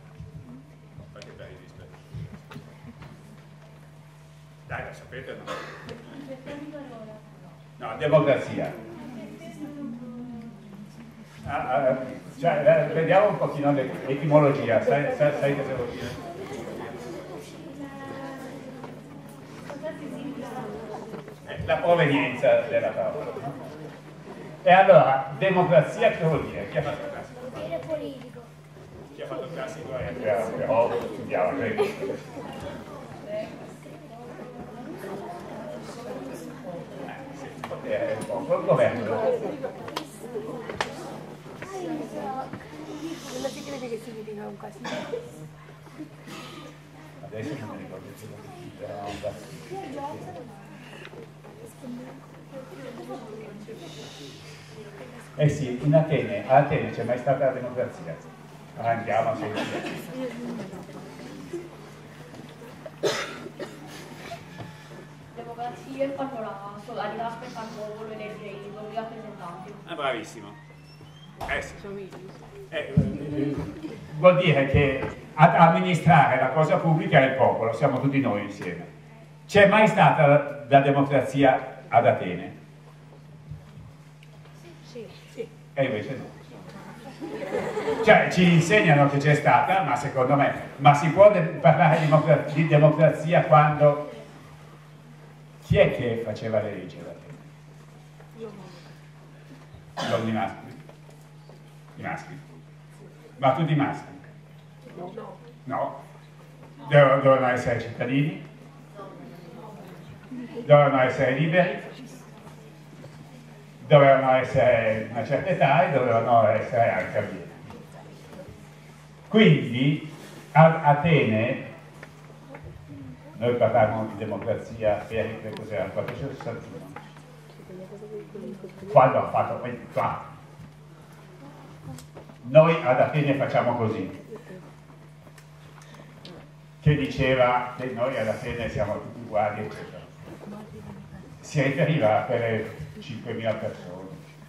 Dai, lo sapete o no? No, democrazia. Ah, ah, cioè, vediamo un pochino l'etimologia, sai, sai, sai cosa vuol dire? La provenienza della parola, no? E allora, democrazia che vuol dire? Chi ha fatto classico? Potere politico. Chi ha fatto classico è però, però studiava greco. Eh, sì, potere un po', col governo. Non si crede che significa un casino. Adesso non mi ricordo più cosa significa. Eh sì, in Atene, a Atene c'è mai stata la democrazia. Andiamo a sentire. Democrazia, il fatto la sovranità spetta al popolo ed elegge i propri rappresentanti. Ah, bravissimo. Eh sì. Eh, vuol dire che ad amministrare la cosa pubblica è il popolo, siamo tutti noi insieme. C'è mai stata la, la democrazia ad Atene? Sì, sì. E invece no. Cioè ci insegnano che c'è stata, ma secondo me, ma si può parlare di, democra di democrazia quando chi è che faceva le leggi ad Atene? Non i maschi? I maschi? Ma tutti i maschi? No. No? Devono, devono essere cittadini? Dovevano essere liberi? Dovevano essere una certa età e dovevano essere anche abbienti. Quindi a Atene, noi parlavamo di democrazia per che cos'era, quattrocentosessantuno, quando ha fatto ventiquattro. Noi ad Atene facciamo così, che diceva che noi ad Atene siamo tutti uguali, eccetera. Si riferiva a quelle cinquemila persone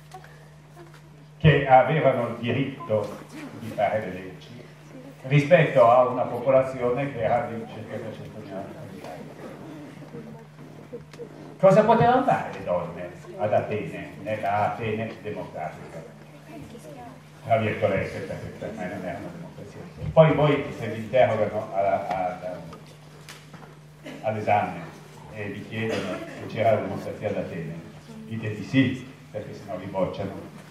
che avevano il diritto di fare le leggi rispetto a una popolazione che era di circa trecentomila abitanti. Cosa potevano fare le donne ad Atene, nella Atene democratica? Tra virgolette, perché per me non era una democrazia. Poi voi se vi interrogano all'esame e vi chiedono se c'era la democrazia ad Atene, dite di sì, perché sennò vi bocciano.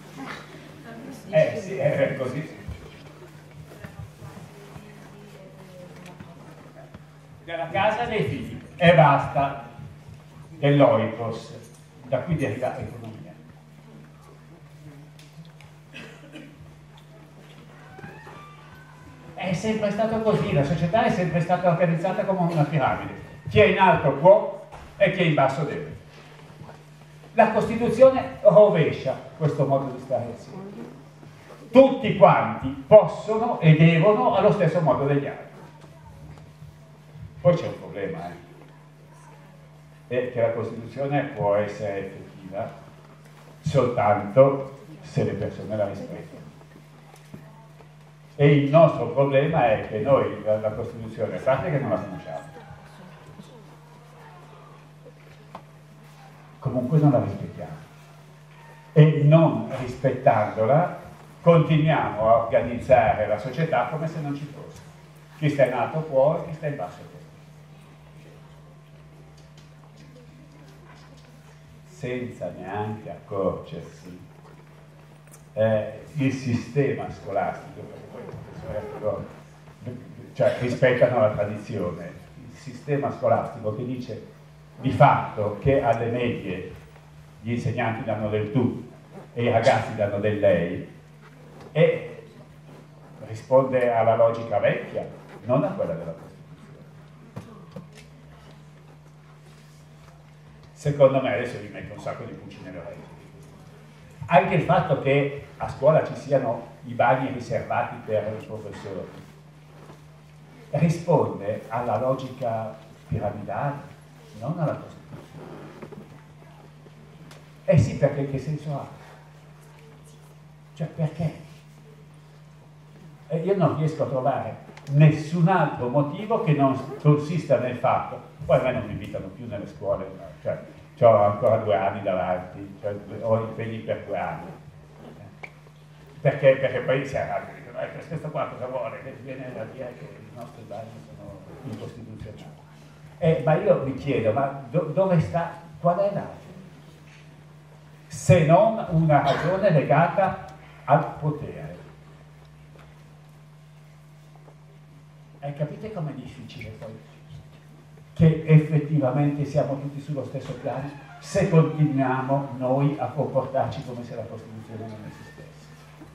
Eh sì, è così. Della casa dei figli, e basta, dell'oikos, da cui deriva economia. È sempre stato così, la società è sempre stata organizzata come una piramide. Chi è in alto può e chi è in basso deve. La Costituzione rovescia questo modo di stare insieme. Tutti quanti possono e devono allo stesso modo degli altri. Poi c'è un problema, eh? È che la Costituzione può essere effettiva soltanto se le persone la rispettano. E il nostro problema è che noi la, la Costituzione, a parte che non la conosciamo, comunque non la rispettiamo. E non rispettandola continuiamo a organizzare la società come se non ci fosse. Chi sta in alto può e chi sta in basso può. Senza neanche accorgersi, eh, il sistema scolastico, perché poi i professori cioè, rispettano la tradizione, il sistema scolastico che dice di fatto che alle medie gli insegnanti danno del tu e i ragazzi danno del lei, e risponde alla logica vecchia, non a quella della Costituzione. Secondo me, adesso vi metto un sacco di pulci nelle orecchie, anche il fatto che a scuola ci siano i bagni riservati per i professori risponde alla logica piramidale, non alla Costituzione. Eh sì, perché che senso ha? Cioè, perché? E io non riesco a trovare nessun altro motivo che non consista nel fatto, poi a me non mi invitano più nelle scuole, no? Cioè, ho ancora due anni davanti, cioè, ho impegni per due anni. perché, perché poi si arrabbia, dicono, eh, questo qua cosa vuole? Viene a dire che i nostri bagni sono incostituzionali. Eh, ma io mi chiedo, ma do, dove sta, qual è la se non una ragione legata al potere? E capite com'è difficile poi? Che effettivamente siamo tutti sullo stesso piano se continuiamo noi a comportarci come se la Costituzione non esistesse.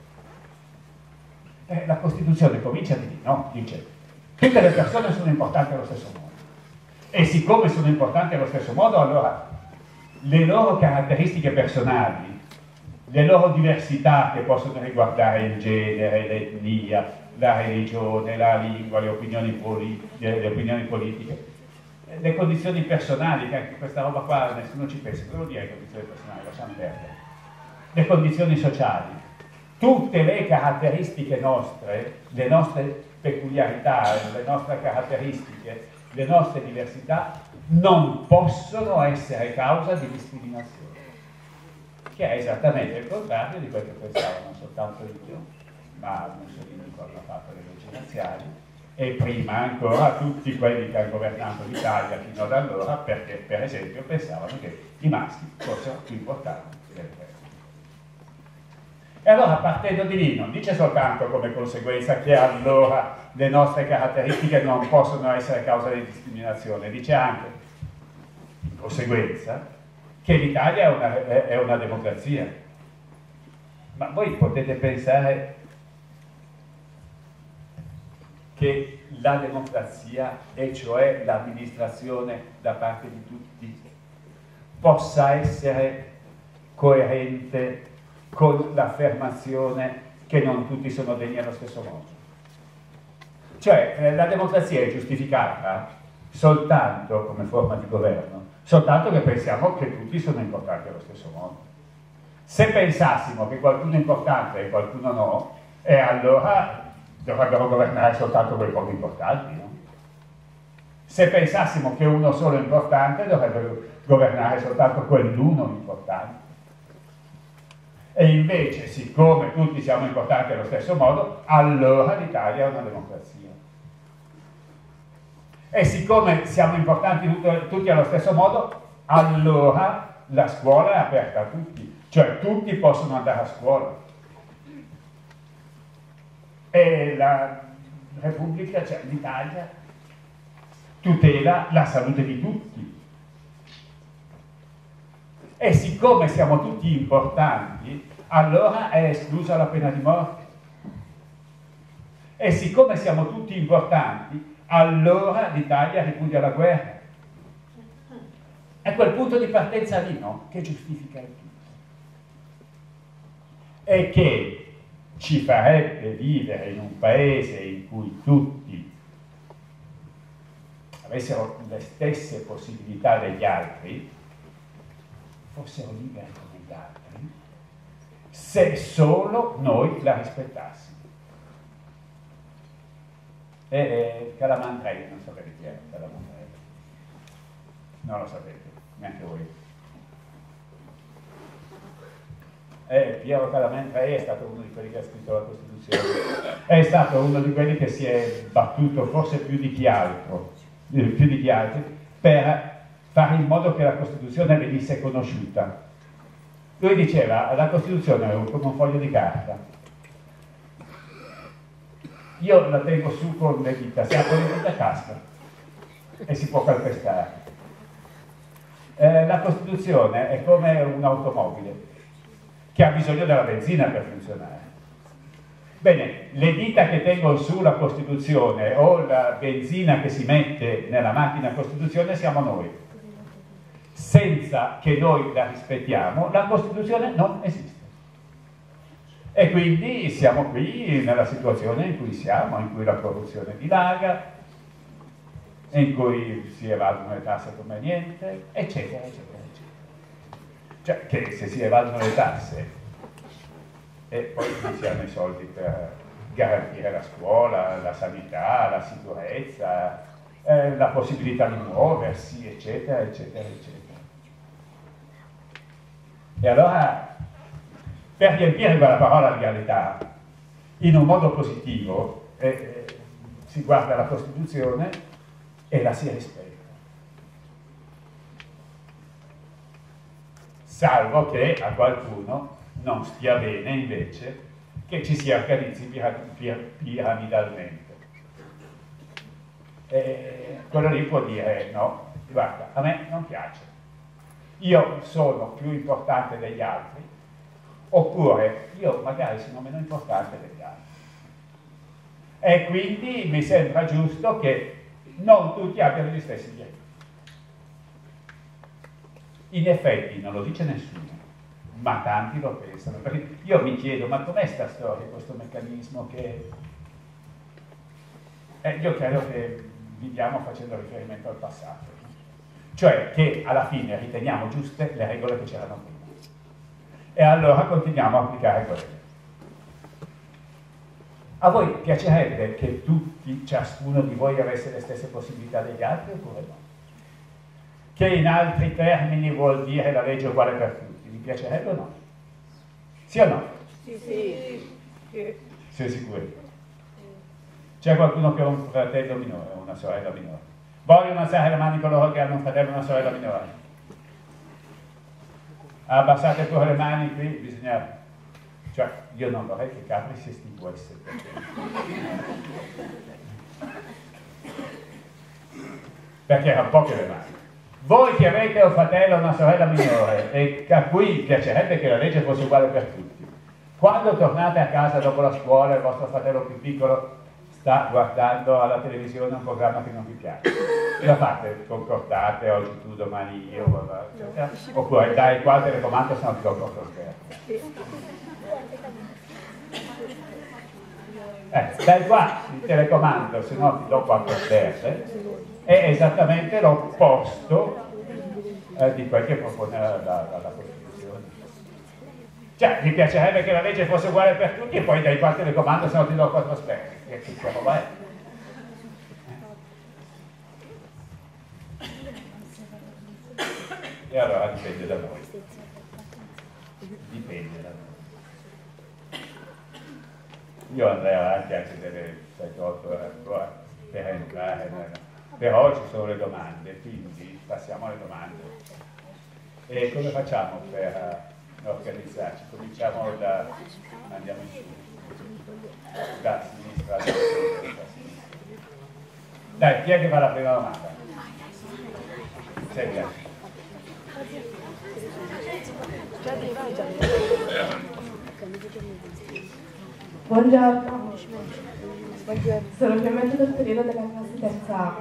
Eh, la Costituzione comincia a dire no, dice tutte le persone sono importanti allo stesso modo e siccome sono importanti allo stesso modo allora le loro caratteristiche personali, le loro diversità che possono riguardare il genere, l'etnia, la religione, la lingua, le opinioni, politiche, le opinioni politiche, le condizioni personali, che anche questa roba qua nessuno ci pensa, cosa vuol dire condizioni personali? Lasciamo perdere. Le condizioni sociali, tutte le caratteristiche nostre, le nostre peculiarità, le nostre caratteristiche, le nostre diversità non possono essere causa di discriminazione, che è esattamente il contrario di quel che pensavano non soltanto io, ma Mussolini quando ha fatto le leggi razziali e prima ancora tutti quelli che hanno governato l'Italia fino ad allora, perché per esempio pensavano che i maschi fossero più importanti delle femmine. E allora partendo di lì non dice soltanto come conseguenza che allora le nostre caratteristiche non possono essere causa di discriminazione, dice anche in conseguenza che l'Italia è una, è una democrazia. Ma voi potete pensare che la democrazia, e cioè l'amministrazione da parte di tutti, possa essere coerente con l'affermazione che non tutti sono degni allo stesso modo? Cioè, eh, la democrazia è giustificata soltanto come forma di governo, soltanto che pensiamo che tutti sono importanti allo stesso modo. Se pensassimo che qualcuno è importante e qualcuno no, e allora dovrebbero governare soltanto quei pochi importanti, no? Se pensassimo che uno solo è importante, dovrebbero governare soltanto quell'uno importante. E invece, siccome tutti siamo importanti allo stesso modo, allora l'Italia è una democrazia. E siccome siamo importanti tutto, tutti allo stesso modo, allora la scuola è aperta a tutti, cioè tutti possono andare a scuola. E la Repubblica, cioè l'Italia, tutela la salute di tutti. E siccome siamo tutti importanti, allora è esclusa la pena di morte. E siccome siamo tutti importanti, allora l'Italia ripudia la guerra. È quel punto di partenza lì, no? Che giustifica il tutto. E che ci farebbe vivere in un paese in cui tutti avessero le stesse possibilità degli altri, fossero liberi come gli altri, se solo noi la rispettassimo. E eh, Calamandrei, non sapete chi è Calamandrei? Non lo sapete, neanche voi. Eh, Piero Calamandrei è stato uno di quelli che ha scritto la Costituzione, è stato uno di quelli che si è battuto forse più di chi altro, eh, più di chi altri, per fare in modo che la Costituzione venisse conosciuta. Lui diceva, la Costituzione è come un foglio di carta. Io la tengo su con le dita, se apro le dita casca e si può calpestare. Eh, la Costituzione è come un'automobile che ha bisogno della benzina per funzionare. Bene, le dita che tengono su la Costituzione o la benzina che si mette nella macchina Costituzione siamo noi. Senza che noi la rispettiamo, la Costituzione non esiste. E quindi siamo qui nella situazione in cui siamo, in cui la corruzione dilaga, in cui si evadono le tasse come niente, eccetera, eccetera, eccetera. Cioè che se si evadono le tasse e poi non si hanno i soldi per garantire la scuola, la sanità, la sicurezza, eh, la possibilità di muoversi, eccetera, eccetera, eccetera. E allora per riempire quella parola legalità in un modo positivo, eh, eh, si guarda la Costituzione e la si rispetta. Salvo che a qualcuno non stia bene invece che ci si organizzi pir- pir- piramidalmente. E quello lì può dire no, guarda, a me non piace, io sono più importante degli altri, oppure io magari sono meno importante degli altri. E quindi mi sembra giusto che non tutti abbiano gli stessi diritti. In effetti non lo dice nessuno, ma tanti lo pensano, perché io mi chiedo, ma com'è sta storia, questo meccanismo che... Eh, io credo che viviamo facendo riferimento al passato, cioè che alla fine riteniamo giuste le regole che c'erano prima e allora continuiamo a applicare quelle. A voi piacerebbe che tutti, ciascuno di voi avesse le stesse possibilità degli altri oppure no? Che in altri termini vuol dire la legge uguale per tutti, vi piacerebbe o no? Sì o no? Sì, sì. Sì. Sei sicuri? C'è qualcuno che ha un fratello minore o una sorella minore? Vogliono alzare le mani coloro che hanno un fratello o una sorella minore? Abbassate pure le mani qui, bisogna... Cioè, io non vorrei che Capri si estinguesse. Perché erano poche le mani. Voi che avete un fratello o una sorella minore e a cui piacerebbe che la legge fosse uguale per tutti, quando tornate a casa dopo la scuola e il vostro fratello più piccolo sta guardando alla televisione un programma che non vi piace, lo fate? Concordate, oggi tu, domani io, eccetera? Oppure dai qua il telecomando, se no ti do proprio scherzo. Eh, dai qua il telecomando, se no ti do quattro stelle, è esattamente l'opposto eh, di quel che propone la, la, la Costituzione. Cioè, mi piacerebbe che la legge fosse uguale per tutti e poi dai qua il telecomando, se no ti do quattro stelle. E che roba è? E allora dipende da voi. Dipende da voi. Io andrei avanti anche delle sette otto ore ancora per entrare nella... Però ci sono le domande, quindi passiamo alle domande. E come facciamo per uh, organizzarci? Cominciamo da... andiamo in su. Da sinistra a destra. Dai, chi è che fa la prima domanda? Senti. Buongiorno, sono Clemente Dottorino della classe terza A.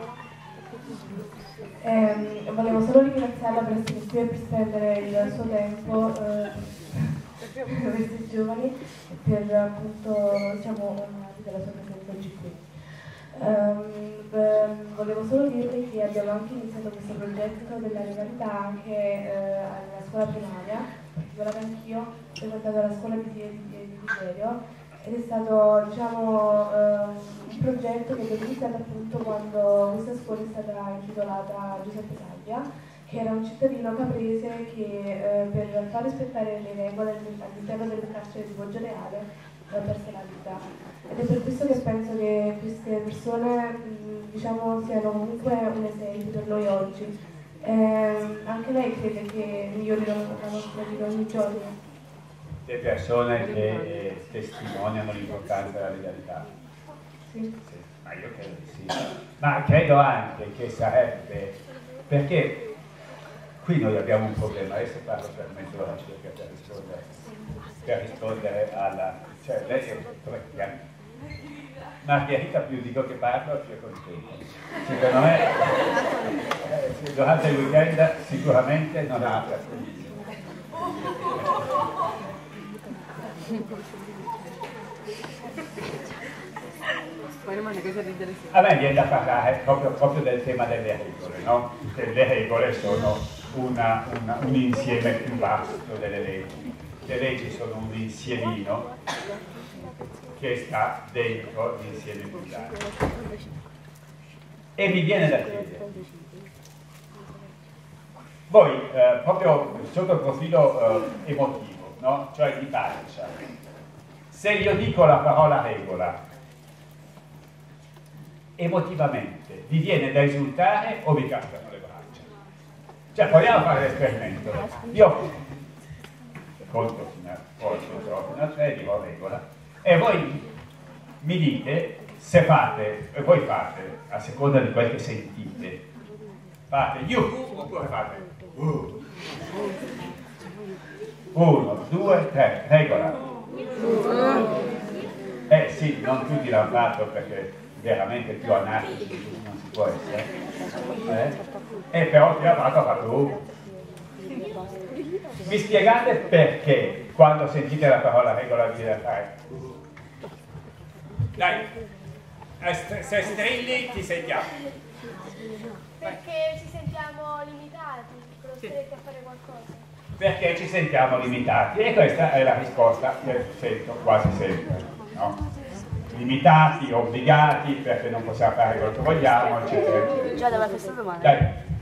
Ehm, volevo solo ringraziarla per essere qui e per spendere il suo tempo eh, per questi giovani e per appunto diciamo onorarli della sua presenza oggi qui. Um, beh, volevo solo dirvi che abbiamo anche iniziato questo progetto della legalità anche eh, alla scuola primaria, perché guardate anch'io, ho frequentato la scuola di, di, di Tiberio ed è stato diciamo, eh, un progetto che è iniziato appunto quando questa scuola è stata intitolata a Giuseppe Saglia, che era un cittadino caprese che eh, per far rispettare le regole all'interno del carcere di Poggioreale eh, perse la vita. Ed è per questo che penso che queste persone mh, diciamo, siano comunque un esempio per noi oggi. Eh, anche lei crede che migliorino la nostra vita ogni giorno? Le persone che eh, testimoniano l'importanza della legalità. Sì. Sì, ma io credo di sì. Ma credo anche che sarebbe, perché qui noi abbiamo un problema, adesso parlo per mezz'ora circa per rispondere, per rispondere alla... cioè lei è come ti chiami? Margherita, più dico che parlo più è contento. Secondo me eh, durante il weekend sicuramente non ha approfondito. A me viene da parlare proprio, proprio del tema delle regole, no? Che le regole sono una, una, un insieme più vasto delle leggi. Le leggi sono un insiemino che sta dentro l'insieme più grande. E mi viene da chiedere, voi eh, proprio sotto il profilo eh, emotivo, no? Cioè di pancia. Se io dico la parola regola, emotivamente vi viene da esultare o vi cascano le braccia? Cioè, proviamo a fare l'esperimento. Io conto fino a, conto fino a tre, dico regola, e voi mi dite se fate, e voi fate, a seconda di quel che sentite, fate you oppure fate uh. Uno, due, tre, regola. Eh sì, non tutti l'hanno fatto perché veramente più anarchici non si può essere. Eh? E però chi l'ha fatto ha fatto uh. Mi spiegate perché quando sentite la parola regola vi deve fare uh. Dai, se strilli ti sentiamo. Perché ci sentiamo limitati, costretti a fare qualcosa. Perché ci sentiamo limitati, e questa è la risposta che sento quasi sempre, no? Limitati, obbligati, perché non possiamo fare quello che vogliamo, eccetera, eccetera. Già dalla festa domani. Dai.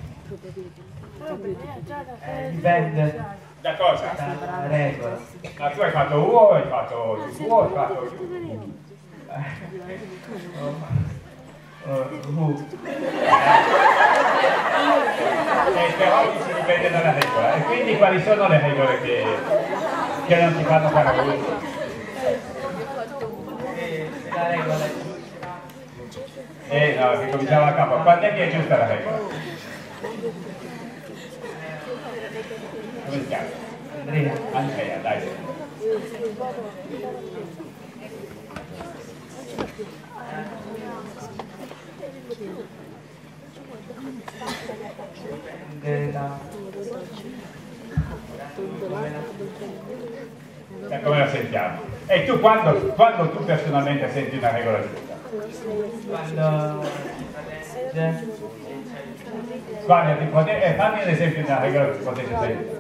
Eh, dipende. Da cosa? Da regola. Ma tu hai fatto U o hai fatto U o hai fatto U? Uh, uh. E però ci si dipende dalla regola. E quindi quali sono le regole che, che non ti fanno fare U? E se la regola è Eh no, che cominciamo da capo. Quando è che è giusta la regola? Come si chiama? Andrea. Andrea, dai. Dipende da... Da come la sentiamo. E tu quando, quando tu personalmente senti una regola giusta? Quando... Guarda, ti prote- eh, fammi un esempio di una regola che ti protegge sempre.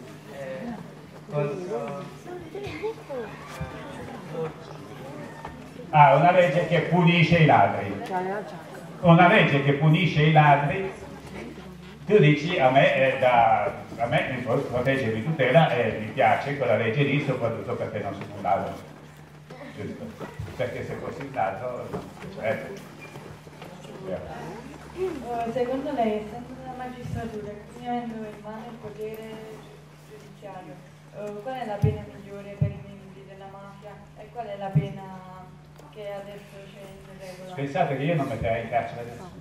Ah, una legge che punisce i ladri. Una legge che punisce i ladri, tu dici a me, eh, da, a me mi protegge, mi tutela e mi piace quella legge lì, soprattutto perché non sono un ladro. Giusto? Perché se fossi un ladro non mi piacerebbe. Uh, secondo lei, essendo una magistratura, quindi avendo in mano il potere giudiziario, uh, qual è la pena migliore per i membri della mafia e qual è la pena che adesso c'è in regola? Pensate che io non metterei in carcere nessuno.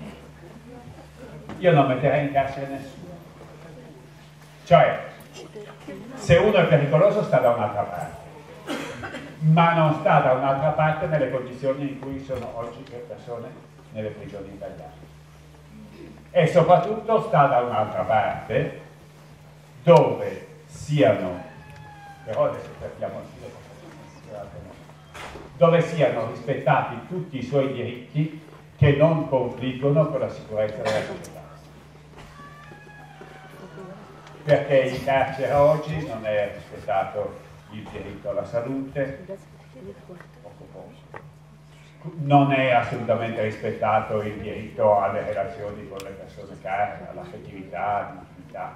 Io non metterei in carcere nessuno. Cioè, se uno è pericoloso sta da un'altra parte, ma non sta da un'altra parte nelle condizioni in cui sono oggi le persone nelle prigioni italiane. E soprattutto sta da un'altra parte dove siano, però adesso cerchiamo dove siano rispettati tutti i suoi diritti che non confliggono con la sicurezza della società. Perché in carcere oggi non è rispettato il diritto alla salute, poco poco. Non è assolutamente rispettato il diritto alle relazioni con le persone care, all'affettività, all'intimità.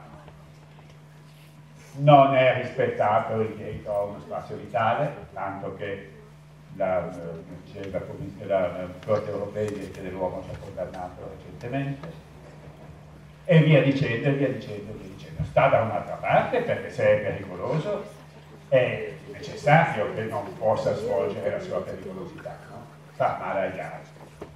Non è rispettato il diritto a uno spazio vitale, tanto che la, la, la, la Corte Europea dei diritti dell'uomo ci ha condannato recentemente, e via dicendo, e via dicendo, via dicendo. Sta da un'altra parte perché se è pericoloso è necessario che non possa svolgere la sua pericolosità, no? Fa male agli altri.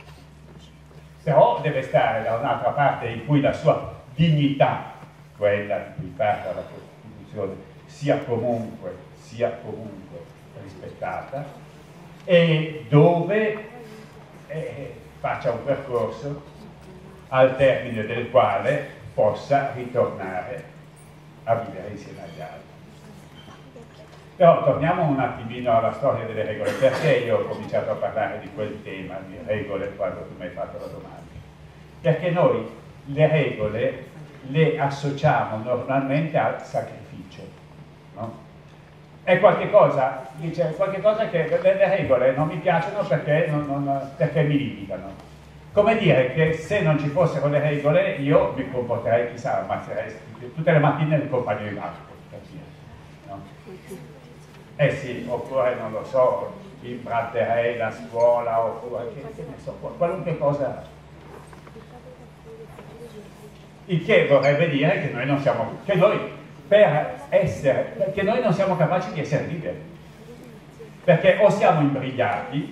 Però deve stare da un'altra parte in cui la sua dignità, quella di cui parla la Costituzione, sia comunque, sia comunque rispettata, e dove eh, faccia un percorso al termine del quale possa ritornare a vivere insieme agli altri. Però torniamo un attimino alla storia delle regole. Perché io ho cominciato a parlare di quel tema di regole quando tu mi hai fatto la domanda? Perché noi le regole le associamo normalmente al sacrificio, no? È qualche cosa, dice, qualche cosa che le, le regole non mi piacciono perché, non, non, perché mi limitano. Come dire che se non ci fossero le regole io mi comporterei, chissà, ammazzerei tutte le mattine il compagno di Marco, per dire, no? Eh sì, oppure non lo so, impranterei la scuola, oppure che, che ne so, qualunque cosa. Il che vorrebbe dire che noi non siamo, che noi per essere, che noi non siamo capaci di essere liberi. Perché o siamo imbrigliati,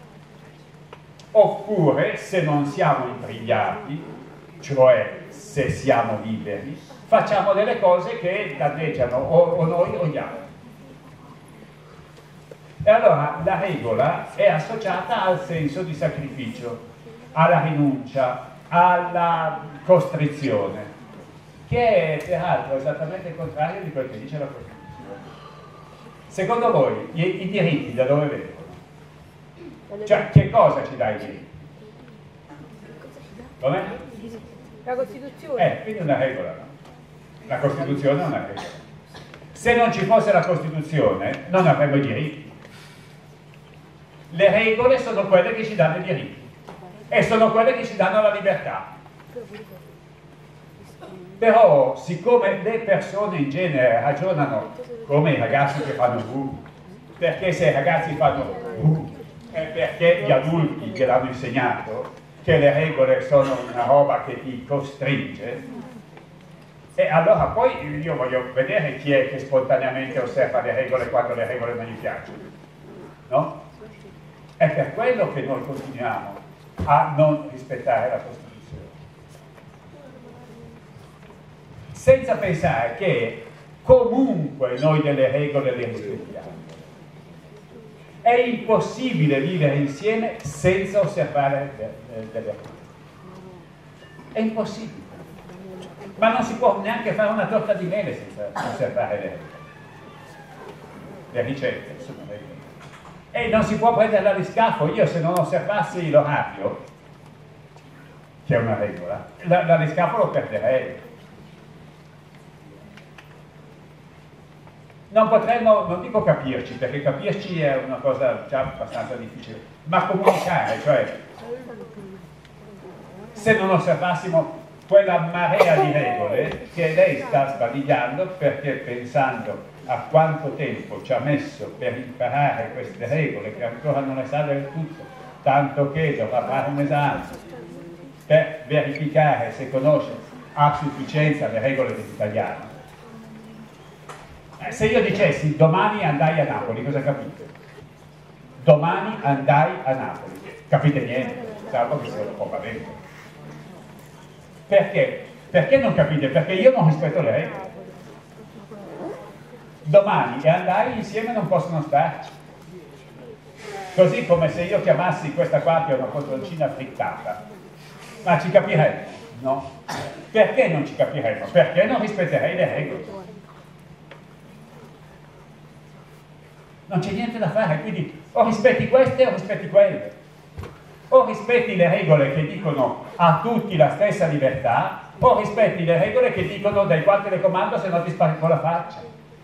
oppure se non siamo imbrigliati, cioè se siamo liberi, facciamo delle cose che danneggiano o, o noi o gli altri. E allora la regola è associata al senso di sacrificio, alla rinuncia, alla costrizione, che è peraltro esattamente il contrario di quel che dice la Costituzione. Secondo voi i, i diritti da dove vengono? Cioè, che cosa ci dà i diritti? Com'è? La Costituzione. Eh, quindi una regola, no? La Costituzione è una regola. Se non ci fosse la Costituzione, non avremmo i diritti. Le regole sono quelle che ci danno i diritti e sono quelle che ci danno la libertà. Però, siccome le persone in genere ragionano come i ragazzi che fanno bu, perché se i ragazzi fanno bu, è perché gli adulti che l'hanno insegnato che le regole sono una roba che ti costringe, e allora poi io voglio vedere chi è che spontaneamente osserva le regole quando le regole non gli piacciono, no? È per quello che noi continuiamo a non rispettare la Costituzione, senza pensare che comunque noi delle regole le rispettiamo. È impossibile vivere insieme senza osservare delle regole. È impossibile. Ma non si può neanche fare una torta di mele senza osservare le regole. Le ricette sono regole. E non si può prendere l'aliscafo. Io se non osservassi l'orario, che è una regola, l'aliscafo lo perderei. Non potremmo, non dico capirci, perché capirci è una cosa già abbastanza difficile, ma comunicare, cioè se non osservassimo quella marea di regole che lei sta sbadigliando, perché pensando a quanto tempo ci ha messo per imparare queste regole, che ancora non le sa del tutto, tanto che dovrà fare un esame per verificare se conosce a sufficienza le regole dell'italiano. Se io dicessi domani andai a Napoli, cosa capite? Domani andai a Napoli, capite niente, salvo che sia un po' valente. Perché? Perché non capite? Perché io non rispetto le regole. Domani e andai insieme non possono starci. Così come se io chiamassi questa qua che è una poltroncina frittata, ma ci capiremmo? No. Perché non ci capiremmo? Perché non rispetterei le regole. Non c'è niente da fare, quindi o rispetti queste o rispetti quelle. O rispetti le regole che dicono a tutti la stessa libertà, o rispetti le regole che dicono dai quali te le comando se no ti spacco la faccia.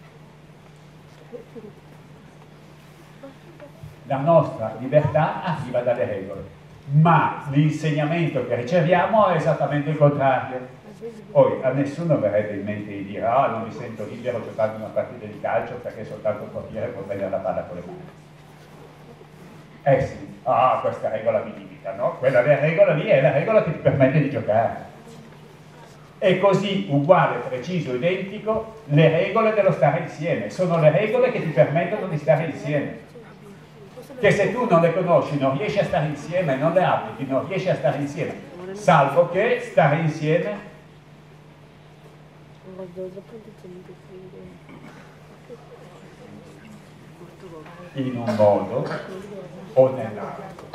La nostra libertà arriva dalle regole, ma l'insegnamento che riceviamo è esattamente il contrario. Poi a nessuno verrebbe in mente di dire ah, non mi sento libero giocando una partita di calcio perché soltanto il portiere può prendere la palla con le mani. Eh sì, ah, questa regola mi limita, no? Quella regola lì è la regola che ti permette di giocare. E così, uguale, preciso, identico, le regole dello stare insieme. Sono le regole che ti permettono di stare insieme. Che se tu non le conosci, non riesci a stare insieme, non le applichi, non riesci a stare insieme. Salvo che stare insieme in un modo o nell'altro.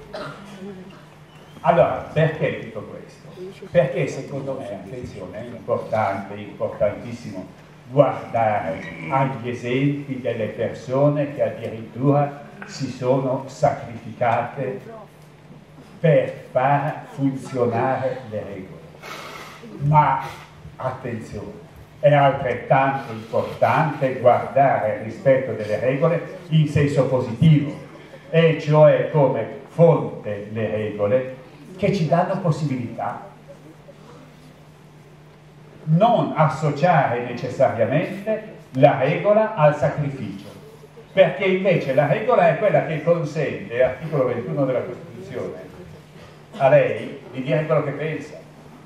Allora, perché tutto questo? Perché secondo me, attenzione, è importante, importantissimo guardare agli esempi delle persone che addirittura si sono sacrificate per far funzionare le regole. Ma attenzione, è altrettanto importante guardare il rispetto delle regole in senso positivo, e cioè come fonte le regole che ci danno possibilità. Non associare necessariamente la regola al sacrificio, perché invece la regola è quella che consente, articolo ventuno della Costituzione, a lei di dire quello che pensa.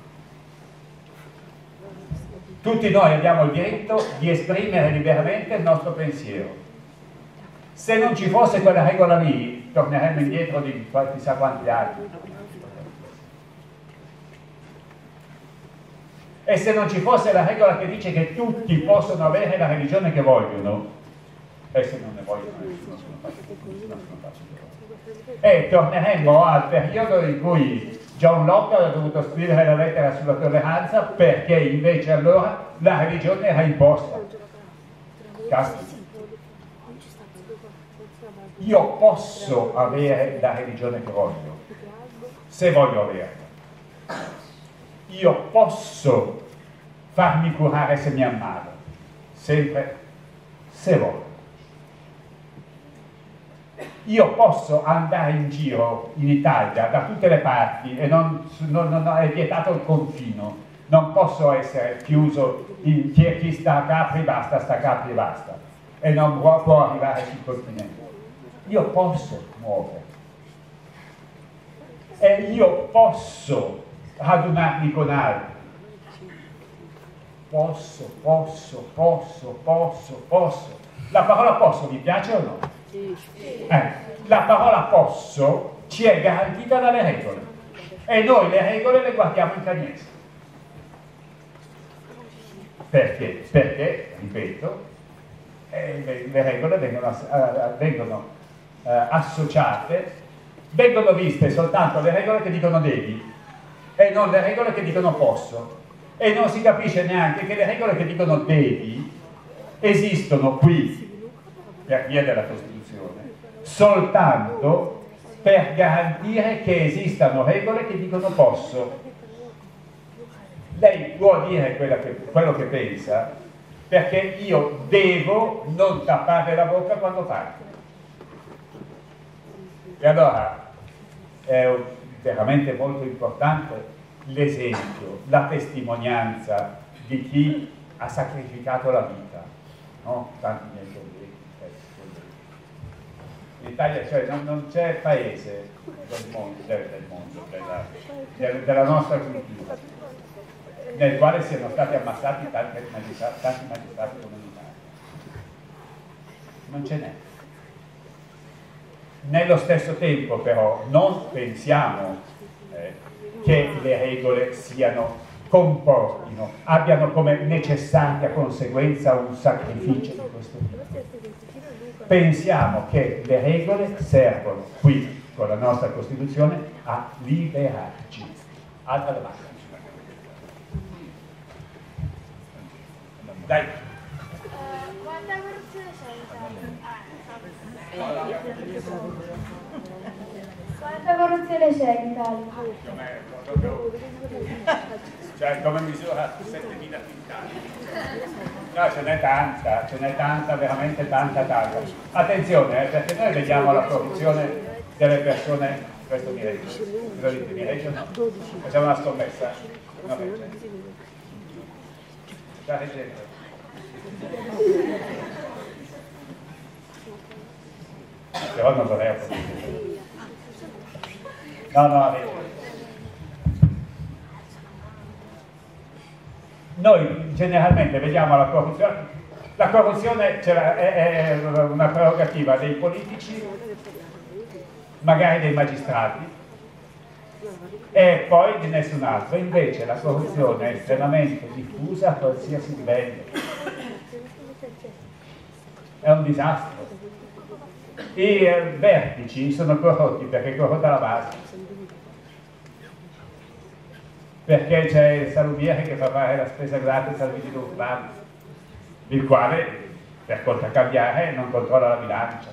Tutti noi abbiamo il diritto di esprimere liberamente il nostro pensiero. Se non ci fosse quella regola lì, torneremmo indietro di chissà quanti anni. E se non ci fosse la regola che dice che tutti possono avere la religione che vogliono, e se non ne vogliono nessuno sono facili. E torneremmo al periodo in cui John Locke aveva dovuto scrivere la lettera sulla tolleranza, perché invece allora la religione era imposta. Caspita. Io posso avere la religione che voglio, se voglio averla. Io posso farmi curare se mi ammalo, sempre se voglio. Io posso andare in giro in Italia da tutte le parti e non, non, non è vietato il confino, non posso essere chiuso in chi, chi sta a Capri basta, sta a Capri basta, e non può, può arrivare sul continente. Io posso muovere e io posso radunarmi con altri. Posso, posso, posso, posso, posso. La parola posso vi piace o no? Eh, la parola posso ci è garantita dalle regole e noi le regole le guardiamo in cagnese. Perché? Perché, ripeto, eh, le, le regole vengono, uh, vengono uh, associate, vengono viste soltanto le regole che dicono devi e non le regole che dicono posso, e non si capisce neanche che le regole che dicono devi esistono qui per via della Costituzione soltanto per garantire che esistano regole che dicono posso. Lei può dire quella che, quello che pensa, perché io devo non tappare la bocca quando parlo. E allora è veramente molto importante l'esempio, la testimonianza di chi ha sacrificato la vita, no? Tanti miei colleghi. In Italia, cioè, non, non c'è paese del mondo, del mondo della, della, della nostra cultura, nel quale siano stati ammassati tanti magistrati, tanti magistrati come in Italia. Non ce n'è. Nello stesso tempo, però, non pensiamo eh, che le regole siano, comportino, abbiano come necessaria conseguenza un sacrificio di questo tipo. Pensiamo che le regole servono qui, con la nostra Costituzione, a liberarci. Altra domanda. Dai. Uh, quanta corruzione c'è in Italia? Quanta corruzione c'è in Italia? Cioè, come misura settemila quintali. No, ce n'è tanta, ce n'è tanta, veramente tanta, tanta. Attenzione, eh, perché noi vediamo la corruzione delle persone, questo mi regge, cosa dite, mi regge o no? Facciamo una scommessa? No, regge. Sta reggendo. Però non vorrei approfondire. No, no, regge. Noi generalmente vediamo la corruzione, la corruzione è, è una prerogativa dei politici, magari dei magistrati, e poi di nessun altro. Invece la corruzione è estremamente diffusa a qualsiasi livello. È un disastro. I vertici sono corrotti perché è corrotta la base. Perché c'è il salumiere che fa fare la spesa gratis al vigile urbano, il quale, per contraccambiare, non controlla la bilancia.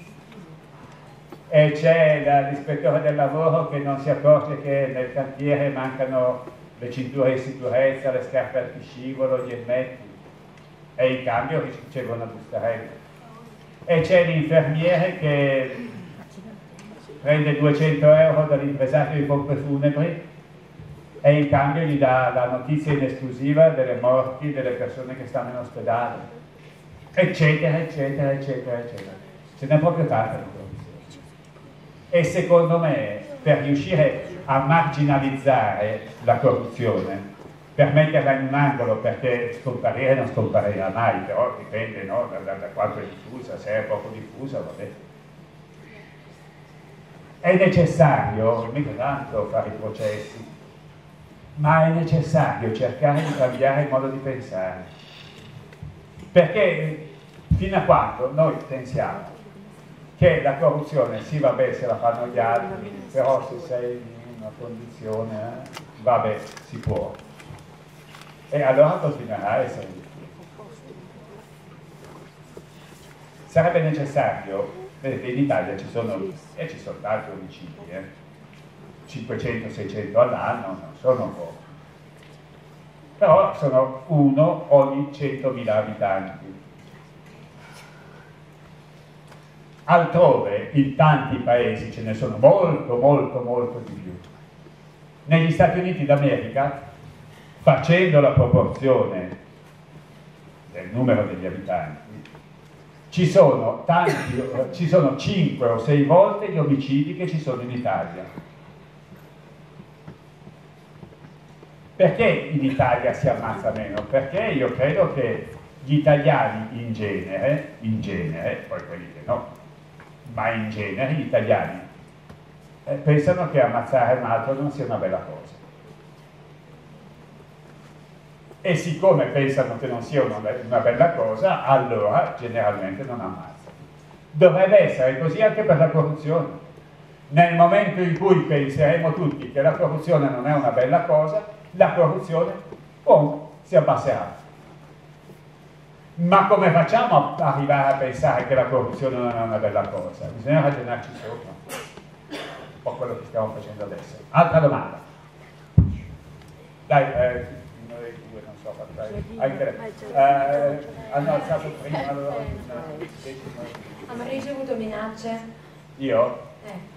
E c'è l'ispettore del lavoro che non si accorge che nel cantiere mancano le cinture di sicurezza, le scarpe antiscivolo, gli elmetti, e in cambio riceve una bustarella. E c'è l'infermiere che prende duecento euro dall'impresario di pompe funebri e in cambio gli dà la notizia in esclusiva delle morti delle persone che stanno in ospedale. eccetera, eccetera, eccetera, eccetera. Ce n'è proprio tanta di corruzione. E secondo me, per riuscire a marginalizzare la corruzione, per metterla in un angolo, perché scomparire non scomparirà mai, però dipende, no, da, da, da quanto è diffusa, se è poco diffusa, vabbè. È necessario, mica tanto fare i processi, ma è necessario cercare di cambiare il modo di pensare. Perché fino a quando noi pensiamo che la corruzione, sì vabbè se la fanno gli altri, però se sei in una condizione, eh, vabbè, si può. E allora continuerà a essere difficile. Sarebbe necessario, vedete in Italia ci sono, e ci sono tanti omicidi, eh, cinquecento seicento all'anno, non sono pochi, però sono uno ogni centomila abitanti. Altrove, in tanti paesi, ce ne sono molto, molto, molto di più. Negli Stati Uniti d'America, facendo la proporzione del numero degli abitanti, ci sono, tanti, ci sono cinque o sei volte gli omicidi che ci sono in Italia. Perché in Italia si ammazza meno? Perché io credo che gli italiani in genere, in genere, poi quelli che no, ma in genere gli italiani eh, pensano che ammazzare un altro non sia una bella cosa. E siccome pensano che non sia una, una bella cosa, allora generalmente non ammazzano. Dovrebbe essere così anche per la corruzione. Nel momento in cui penseremo tutti che la corruzione non è una bella cosa, la corruzione oh, si abbasserà. Ma come facciamo ad arrivare a pensare che la corruzione non è una bella cosa? Bisogna ragionarci sopra. Un po' quello che stiamo facendo adesso. Altra domanda. Dai, eh, noi due non so, anche, eh, hanno alzato prima allora. Hanno ricevuto minacce? Io? Eh.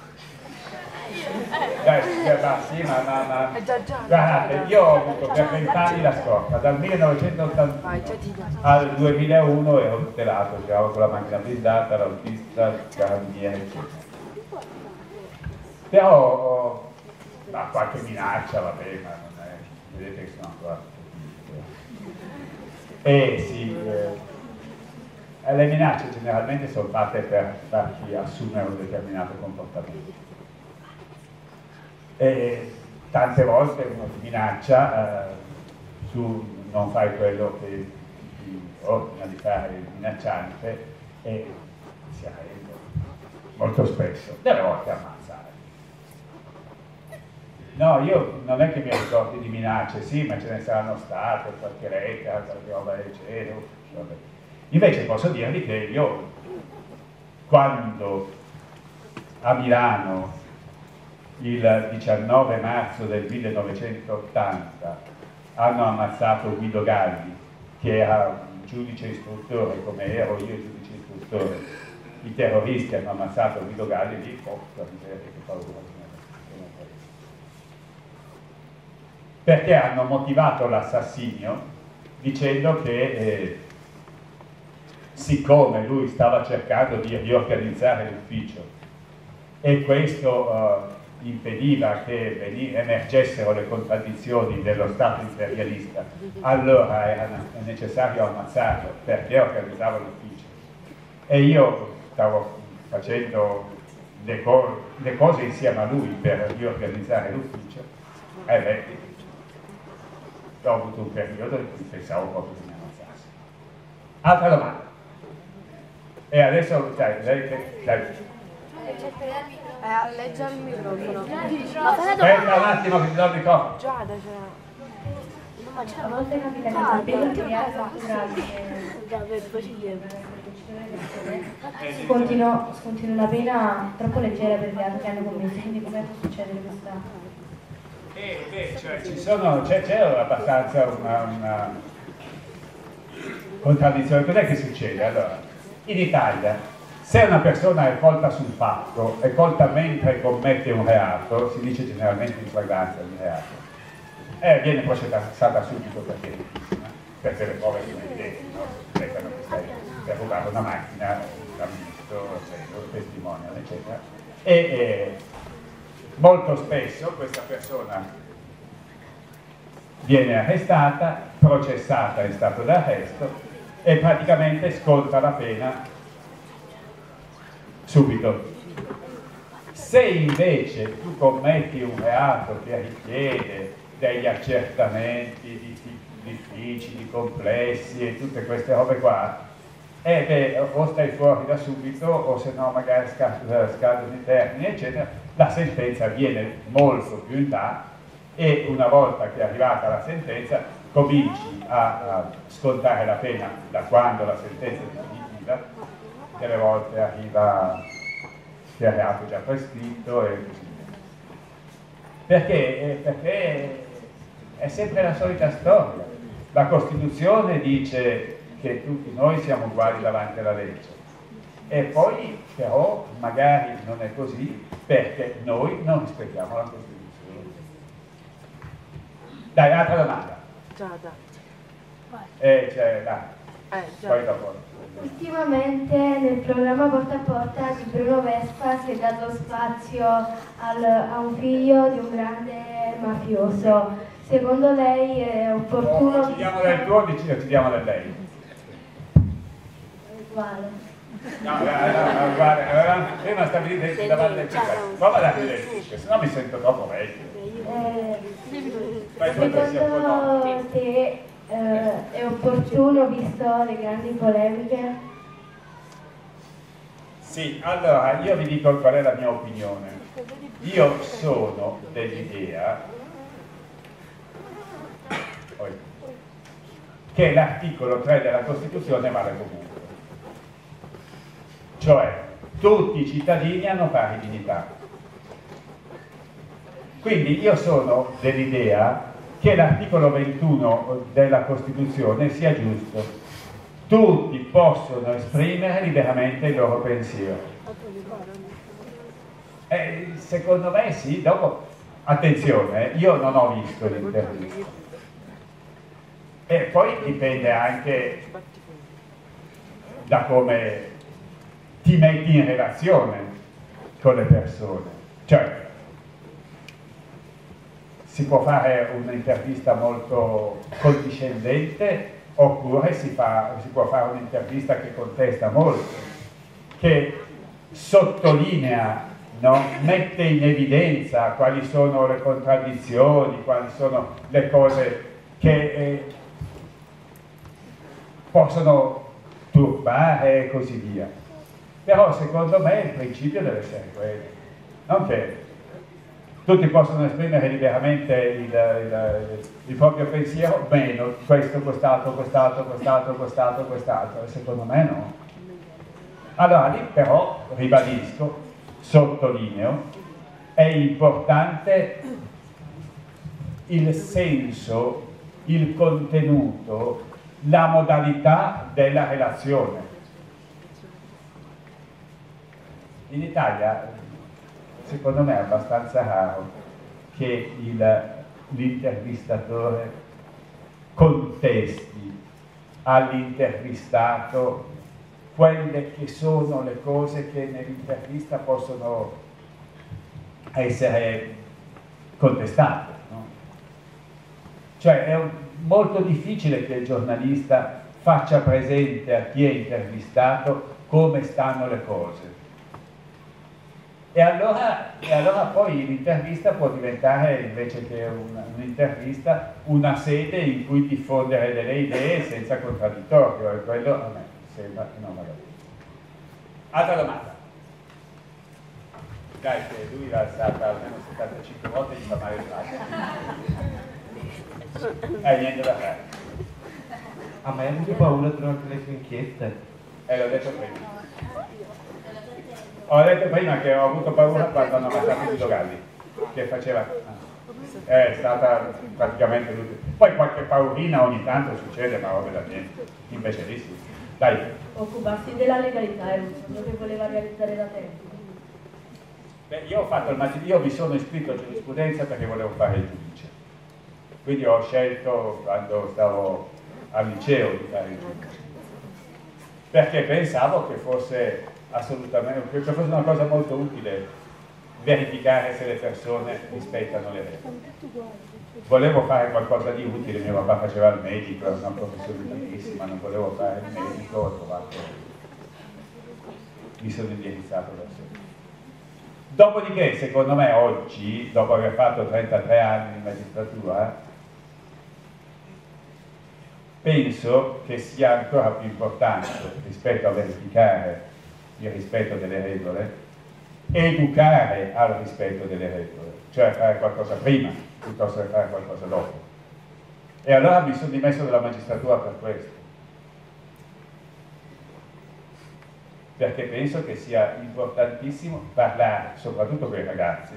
Dai, ma sì, ma, ma, ma guardate, io ho avuto per vent'anni la scorta, dal millenovecentottantuno al duemilauno ero tutelato, giravo con la macchina blindata, l'autista, il carabiniere, eccetera. Però, ma qualche minaccia, vabbè, ma non è, vedete che sono ancora eh sì, eh, le minacce generalmente sono fatte per farci assumere un determinato comportamento. E tante volte uno ti minaccia, eh, tu non fai quello che ti ordina di fare il minacciante e si arrende, molto spesso, delle volte ammazzare. No, io non è che mi ricordi di minacce, sì, ma ce ne saranno state, qualche lettera, qualche roba del genere. Invece posso dirvi che io, quando a Milano il diciannove marzo del millenovecentottanta hanno ammazzato Guido Galli, che era un giudice istruttore, come ero io il giudice istruttore. I terroristi hanno ammazzato Guido Galli, lì, porca miseria, che paura. Perché hanno motivato l'assassinio dicendo che eh, siccome lui stava cercando di riorganizzare l'ufficio e questo eh, impediva che veni- emergessero le contraddizioni dello Stato imperialista, allora era necessario ammazzarlo perché organizzava l'ufficio. E io stavo facendo le, co- le cose insieme a lui per riorganizzare l'ufficio e beh, ho avuto un periodo in cui pensavo proprio che mi ammazzasse. Altra domanda. E adesso, dai, lei che... Dai. Eh, leggi al microfono. Aspetta un attimo che ti do il microfono. Giada, c'era. A volte capita che bambini criati naturali che scontino, scontino una pena troppo leggera per il reato che hanno commesso, quindi come può succedere questa? Eh, beh, cioè, ci sono, c'è, c'è abbastanza una, una contraddizione. Cos'è che succede? Allora, in Italia, se una persona è colta sul fatto, è colta mentre commette un reato, si dice generalmente in flagranza di reato, e viene processata subito perché, perché le prove sono evidenti, no? aspettano che stai per rubare una macchina, l'hanno visto, cioè, lo testimoniano, eccetera. E eh, molto spesso questa persona viene arrestata, processata in stato d'arresto e praticamente sconta la pena subito. Se invece tu commetti un reato che richiede degli accertamenti difficili, complessi e tutte queste robe qua, e beh, o stai fuori da subito o se no magari scadono i termini, eccetera, la sentenza viene molto più in là e una volta che è arrivata la sentenza cominci a, a scontare la pena da quando la sentenza è definitiva, delle volte arriva che il reato è già prescritto e così via. Perché? Perché è sempre la solita storia. La Costituzione dice che tutti noi siamo uguali davanti alla legge e poi però magari non è così perché noi non rispettiamo la Costituzione. Dai, altra domanda. Già, dai. Eh, cioè, dai. Eh, già. Poi dopo. Ultimamente nel programma Porta a Porta di Bruno Vespa si è dato spazio al, a un figlio di un grande mafioso. Secondo lei è opportuno... O ci diamo del tuo o ci diamo del lei? Uguale. No, no, no, guarda, prima stabilite davanti al piccolo. Prova a darmi del tuo, se no mi sento troppo vecchio. Eh, secondo te eh, è opportuno visto le grandi polemiche? Sì, allora io vi dico qual è la mia opinione. Io sono dell'idea che l'articolo tre della Costituzione vale comunque. Cioè, tutti i cittadini hanno pari dignità. Quindi io sono dell'idea che l'articolo ventuno della Costituzione sia giusto. Tutti possono esprimere liberamente il loro pensiero. E secondo me sì, dopo, attenzione, io non ho visto l'intervista. E poi dipende anche da come ti metti in relazione con le persone. Cioè, si può fare un'intervista molto condiscendente oppure si, fa, si può fare un'intervista che contesta molto, che sottolinea, no? Mette in evidenza quali sono le contraddizioni, quali sono le cose che eh, possono turbare e così via. Però secondo me il principio deve essere quello, non che tutti possono esprimere liberamente il, il, il proprio pensiero, meno questo, quest'altro, quest'altro, quest'altro, quest'altro, quest'altro, secondo me no. Allora lì però, ribadisco, sottolineo, è importante il senso, il contenuto, la modalità della relazione. In Italia, secondo me, è abbastanza raro che l'intervistatore contesti all'intervistato quelle che sono le cose che nell'intervista possono essere contestate, no? Cioè è un, molto difficile che il giornalista faccia presente a chi è intervistato come stanno le cose. E allora, e allora poi l'intervista può diventare, invece che un'intervista, una sede in cui diffondere delle idee senza contraddittorio, e quello a me sembra che non vada bene. Altra domanda. Dai, che lui l'ha alzata almeno settantacinque volte e gli fa male il braccio. Eh, niente da fare. Ha mai avuto paura durante le sue inchieste? Eh, l'ho detto prima. Ho detto prima che ho avuto paura quando hanno ammazzato Guido Galli, che faceva... È stata praticamente l'ultima. Poi qualche paurina ogni tanto succede, ma roba da niente. Invece lì sì. Dai. Occuparsi della legalità è un sogno che voleva realizzare da tempo. Beh, io ho fatto il matrimonio, io mi sono iscritto a giurisprudenza perché volevo fare il giudice. Quindi ho scelto, quando stavo al liceo, di fare il giudice. perché pensavo che fosse assolutamente, che fosse una cosa molto utile verificare se le persone rispettano le regole. Volevo fare qualcosa di utile, mio papà faceva il medico, era una professione utilissima, non volevo fare il medico, ho trovato, mi sono indirizzato verso lì. Dopodiché, secondo me, oggi, dopo aver fatto trentatré anni di magistratura, penso che sia ancora più importante rispetto a verificare il rispetto delle regole, educare al rispetto delle regole, cioè fare qualcosa prima piuttosto che fare qualcosa dopo. E allora mi sono dimesso dalla magistratura per questo, perché penso che sia importantissimo parlare soprattutto con i ragazzi,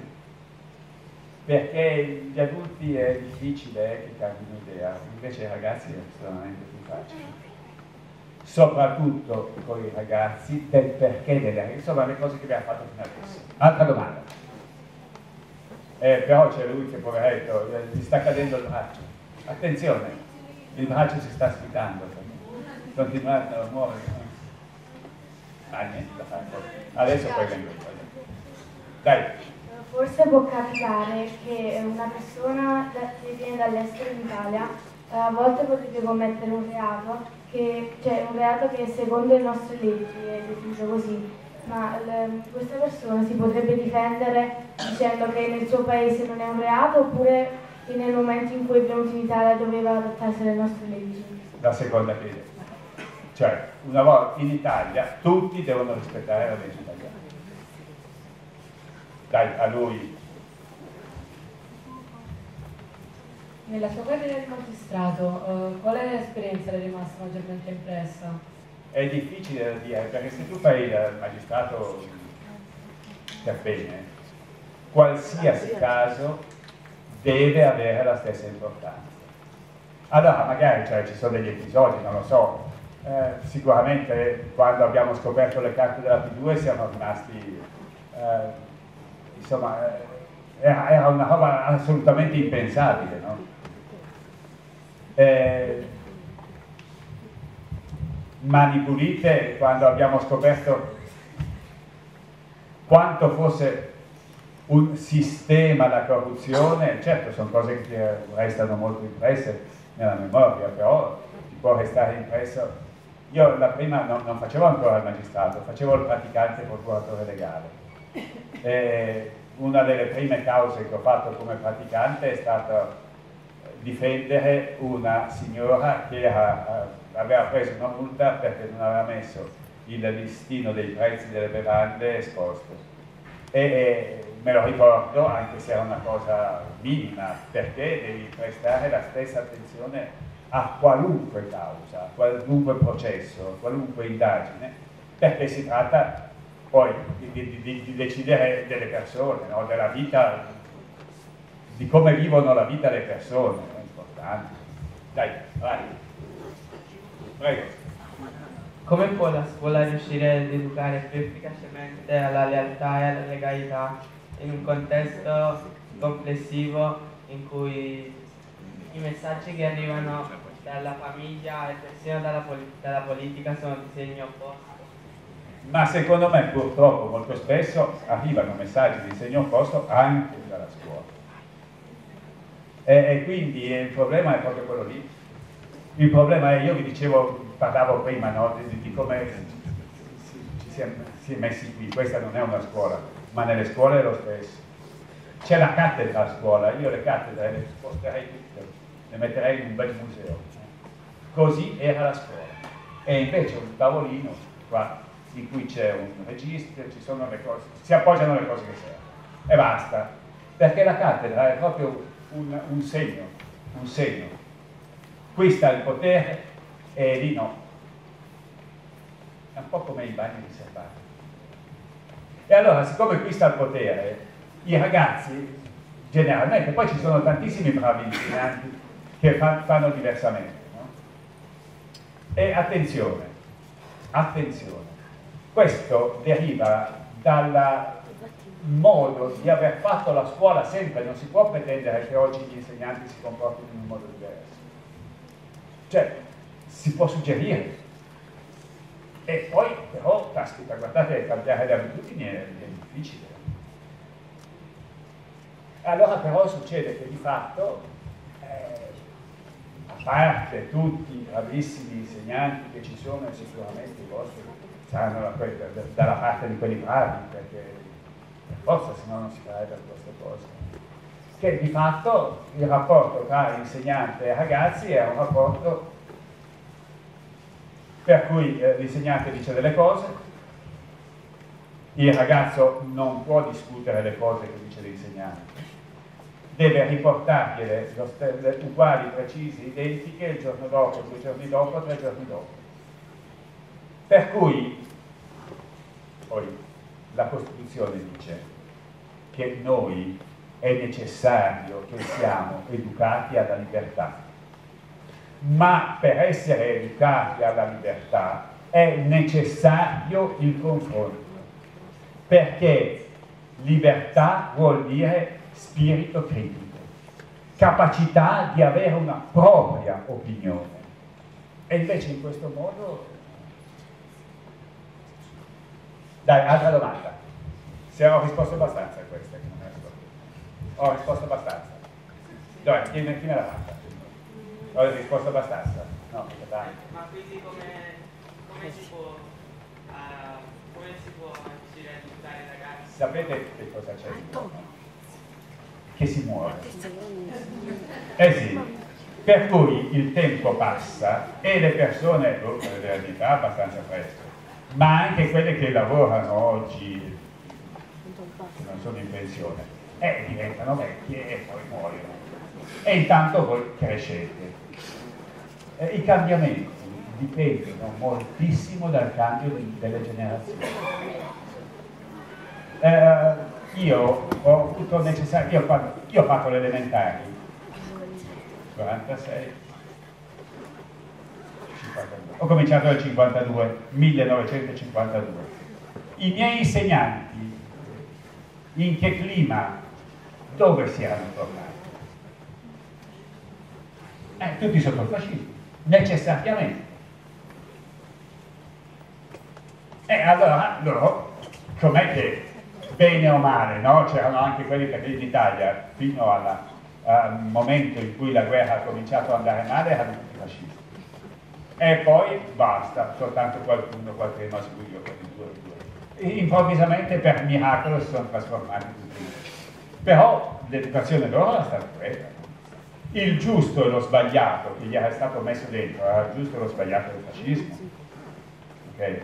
perché gli adulti è difficile che cambino idea, invece i ragazzi è estremamente più facile, soprattutto con i ragazzi del perché delle regole, insomma le cose che abbiamo fatto fino adesso. Altra domanda. Eh, però c'è lui che poveretto, gli sta cadendo il braccio. Attenzione, il braccio si sta sfidando, continuate a muovere. Ah, niente da fare. Adesso poi vengo. Dai. Forse può capitare che una persona che viene dall'estero in Italia a volte potrebbe commettere un reato, che, cioè un reato che secondo le nostre leggi è definito così. Ma le, questa persona si potrebbe difendere dicendo che nel suo paese non è un reato, oppure che nel momento in cui è venuto in Italia doveva adattarsi alle nostre leggi? La seconda chiede. Cioè, una volta in Italia tutti devono rispettare la legge italiana. Dai, a lui. Nella sua carriera di magistrato, uh, quale esperienza le è rimasta maggiormente impressa? È difficile da dire, perché se tu fai il magistrato per bene, qualsiasi caso deve avere la stessa importanza. Allora, magari cioè, ci sono degli episodi, non lo so, eh, sicuramente quando abbiamo scoperto le carte della P due siamo rimasti, eh, insomma, eh, era, era una roba assolutamente impensabile, no? Eh, Mani pulite, quando abbiamo scoperto quanto fosse un sistema la corruzione, certo sono cose che restano molto impresse nella memoria, però ti può restare impresso. Io la prima non, non facevo ancora il magistrato, facevo il praticante procuratore legale. E una delle prime cause che ho fatto come praticante è stata difendere una signora che era, aveva preso una multa perché non aveva messo il listino dei prezzi delle bevande esposto. E, e me lo ricordo, anche se era una cosa minima, perché devi prestare la stessa attenzione a qualunque causa, a qualunque processo, a qualunque indagine, perché si tratta poi di, di, di, di decidere delle persone, no? Della vita, di come vivono la vita le persone, è importante. Dai, vai. Prego. Come può la scuola riuscire ad educare più efficacemente alla lealtà e alla legalità in un contesto complessivo in cui i messaggi che arrivano dalla famiglia e persino dalla, pol dalla politica sono di segno opposto? Ma secondo me purtroppo molto spesso arrivano messaggi di segno opposto anche dalla scuola. E, e quindi il problema è proprio quello lì. Il problema è, io vi dicevo, parlavo prima, no, di, di come ci si è, si è messi qui. Questa non è una scuola, ma nelle scuole è lo stesso. C'è la cattedra a scuola, io le cattedre le sposterei tutte, le metterei in un bel museo. Così era la scuola. E invece un tavolino qua, in cui c'è un registro, ci sono le cose, si appoggiano le cose che servono. E basta. Perché la cattedra è proprio un, un segno, un segno. Qui sta il potere e lì no. È un po' come i bagni riservati. E allora, siccome qui sta il potere, i ragazzi, generalmente, poi ci sono tantissimi bravi insegnanti che fa, fanno diversamente, no? E attenzione, attenzione, questo deriva dal modo di aver fatto la scuola sempre, non si può pretendere che oggi gli insegnanti si comportino in un modo diverso. Cioè, si può suggerire, E poi però, caspita, guardate, cambiare le abitudini è, è difficile. Allora però succede che di fatto, eh, a parte tutti i bravissimi insegnanti che ci sono, e sicuramente i vostri saranno da, dalla parte di quelli bravi, perché per forza se no non si farebbe queste cose, che di fatto il rapporto tra insegnante e ragazzi è un rapporto per cui eh, l'insegnante dice delle cose, il ragazzo non può discutere le cose che dice l'insegnante, deve riportargliele uguali, precise, identiche il giorno dopo, due giorni dopo, tre giorni dopo. Per cui poi la Costituzione dice che noi è necessario che siamo educati alla libertà, ma per essere educati alla libertà è necessario il confronto, perché libertà vuol dire spirito critico, capacità di avere una propria opinione. E invece in questo modo... Dai, altra domanda. Se ho risposto abbastanza a questa, che non è risposto. Ho risposto abbastanza. Dai, chi me, chi me l'ha fatta? Ho risposto abbastanza? No, dai. Ma quindi come, come si può uh, come si può riuscire a aiutare i ragazzi? Sapete che cosa c'è intorno? Che si muore. Eh sì, per cui il tempo passa e le persone, oh, dell'età abbastanza fresche, ma anche quelle che lavorano oggi, che non sono in pensione, eh, diventano vecchie e poi muoiono. E intanto voi crescete. Eh, I cambiamenti dipendono moltissimo dal cambio di, delle generazioni. Eh, io ho avuto necessario, io, quando, io ho fatto le elementari, quarantasei, cinquantadue. Ho cominciato nel cinquantadue, millenovecentocinquantadue. I miei insegnanti in che clima, dove si erano tornati? Eh, tutti sotto il fascismo, necessariamente. E allora loro, com'è che bene o male, no? C'erano anche quelli, perché in Italia fino alla, al momento in cui la guerra ha cominciato ad andare male erano tutti fascisti. E poi basta, soltanto qualcuno, qualche no, io, due, due. Improvvisamente per miracolo si sono trasformati tutti. Però l'educazione loro era stata quella. Il giusto e lo sbagliato che gli era stato messo dentro era il giusto e lo sbagliato del fascismo. Ok?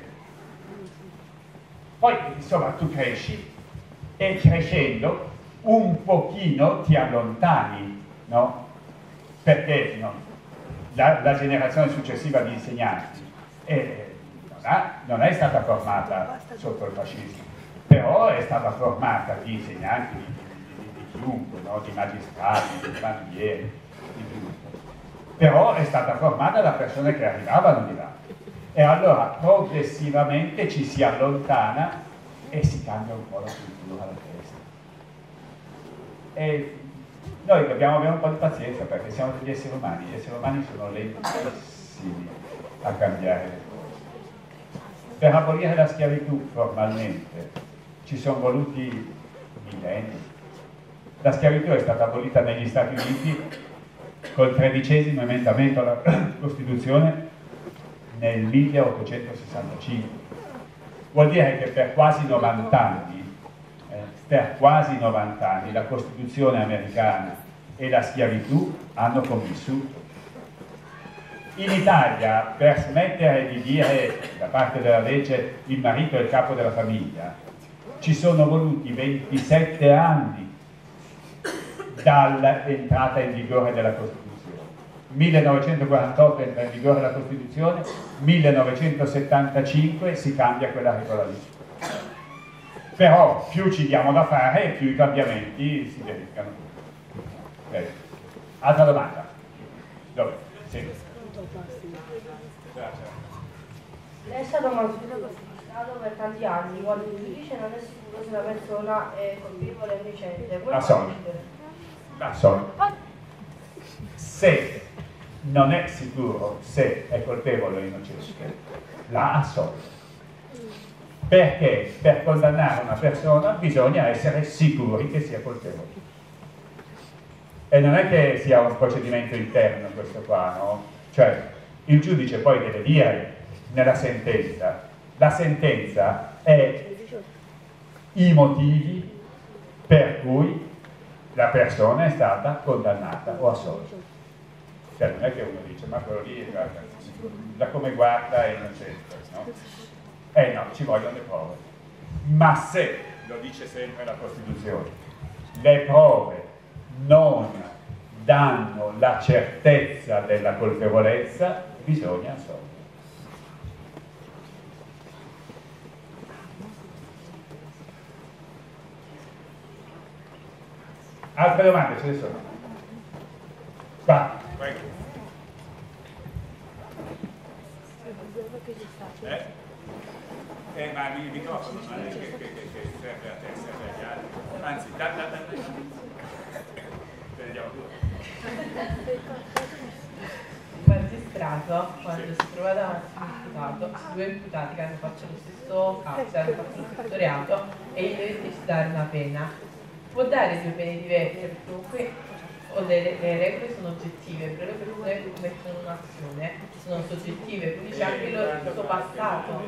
Poi insomma tu cresci e crescendo un pochino ti allontani, no? Perché no? La, la generazione successiva di insegnanti eh, non, ha, non è stata formata sotto il fascismo, però è stata formata di insegnanti di, di, di, di chiunque, no? Di magistrati, di bandieri, di tutto. Però è stata formata da persone che arrivavano di là. E allora progressivamente ci si allontana e si cambia un po' la cultura, la testa. E noi dobbiamo avere un po' di pazienza perché siamo degli esseri umani, gli esseri umani sono lentissimi a cambiare le cose. Per abolire la schiavitù formalmente ci sono voluti millenni. La schiavitù è stata abolita negli Stati Uniti col tredicesimo emendamento alla Costituzione nel milleottocentosessantacinque. Vuol dire che per quasi novanta anni, eh, per quasi novanta anni la Costituzione americana e la schiavitù hanno convissuto. In Italia, per smettere di dire da parte della legge il marito è il capo della famiglia, ci sono voluti ventisette anni dall'entrata in vigore della Costituzione. millenovecentoquarantotto entra in vigore la Costituzione, millenovecentosettantacinque si cambia quella regola lì. Però più ci diamo da fare e più i cambiamenti si verificano. Okay. Altra domanda? Dove? Sì. È stato maltrattato per tanti anni, quando il giudice non è sicuro se la persona è colpevole o innocente. Da solo. Da solo. Se non è sicuro se è colpevole o innocente, l'ha assolto. Perché per condannare una persona bisogna essere sicuri che sia colpevole. E non è che sia un procedimento interno questo qua, no? Cioè, il giudice poi deve dire nella sentenza, la sentenza è i motivi per cui la persona è stata condannata o assolta. Cioè non è che uno dice, ma quello lì, guarda, da come guarda è innocente, no? Eh no, ci vogliono le prove. Ma se, lo dice sempre la Costituzione, le prove non danno la certezza della colpevolezza, bisogna assolvere. Altre domande ce ne sono? Va, prego. Eh? Eh, ma il microfono non è che, che, che, che serve a te, serve agli altri. Anzi, da, da, da, da. Vediamo due. Il magistrato, quando sì. si trova davanti a un imputato, ha due imputati che hanno fatto lo stesso caso, hanno fatto lo stesso reato e gli deve decidere una pena. Può dare due pene diverse, perché comunque o le, le regole sono oggettive, però le persone che commettono un'azione sono soggettive, quindi c'è anche il suo passato.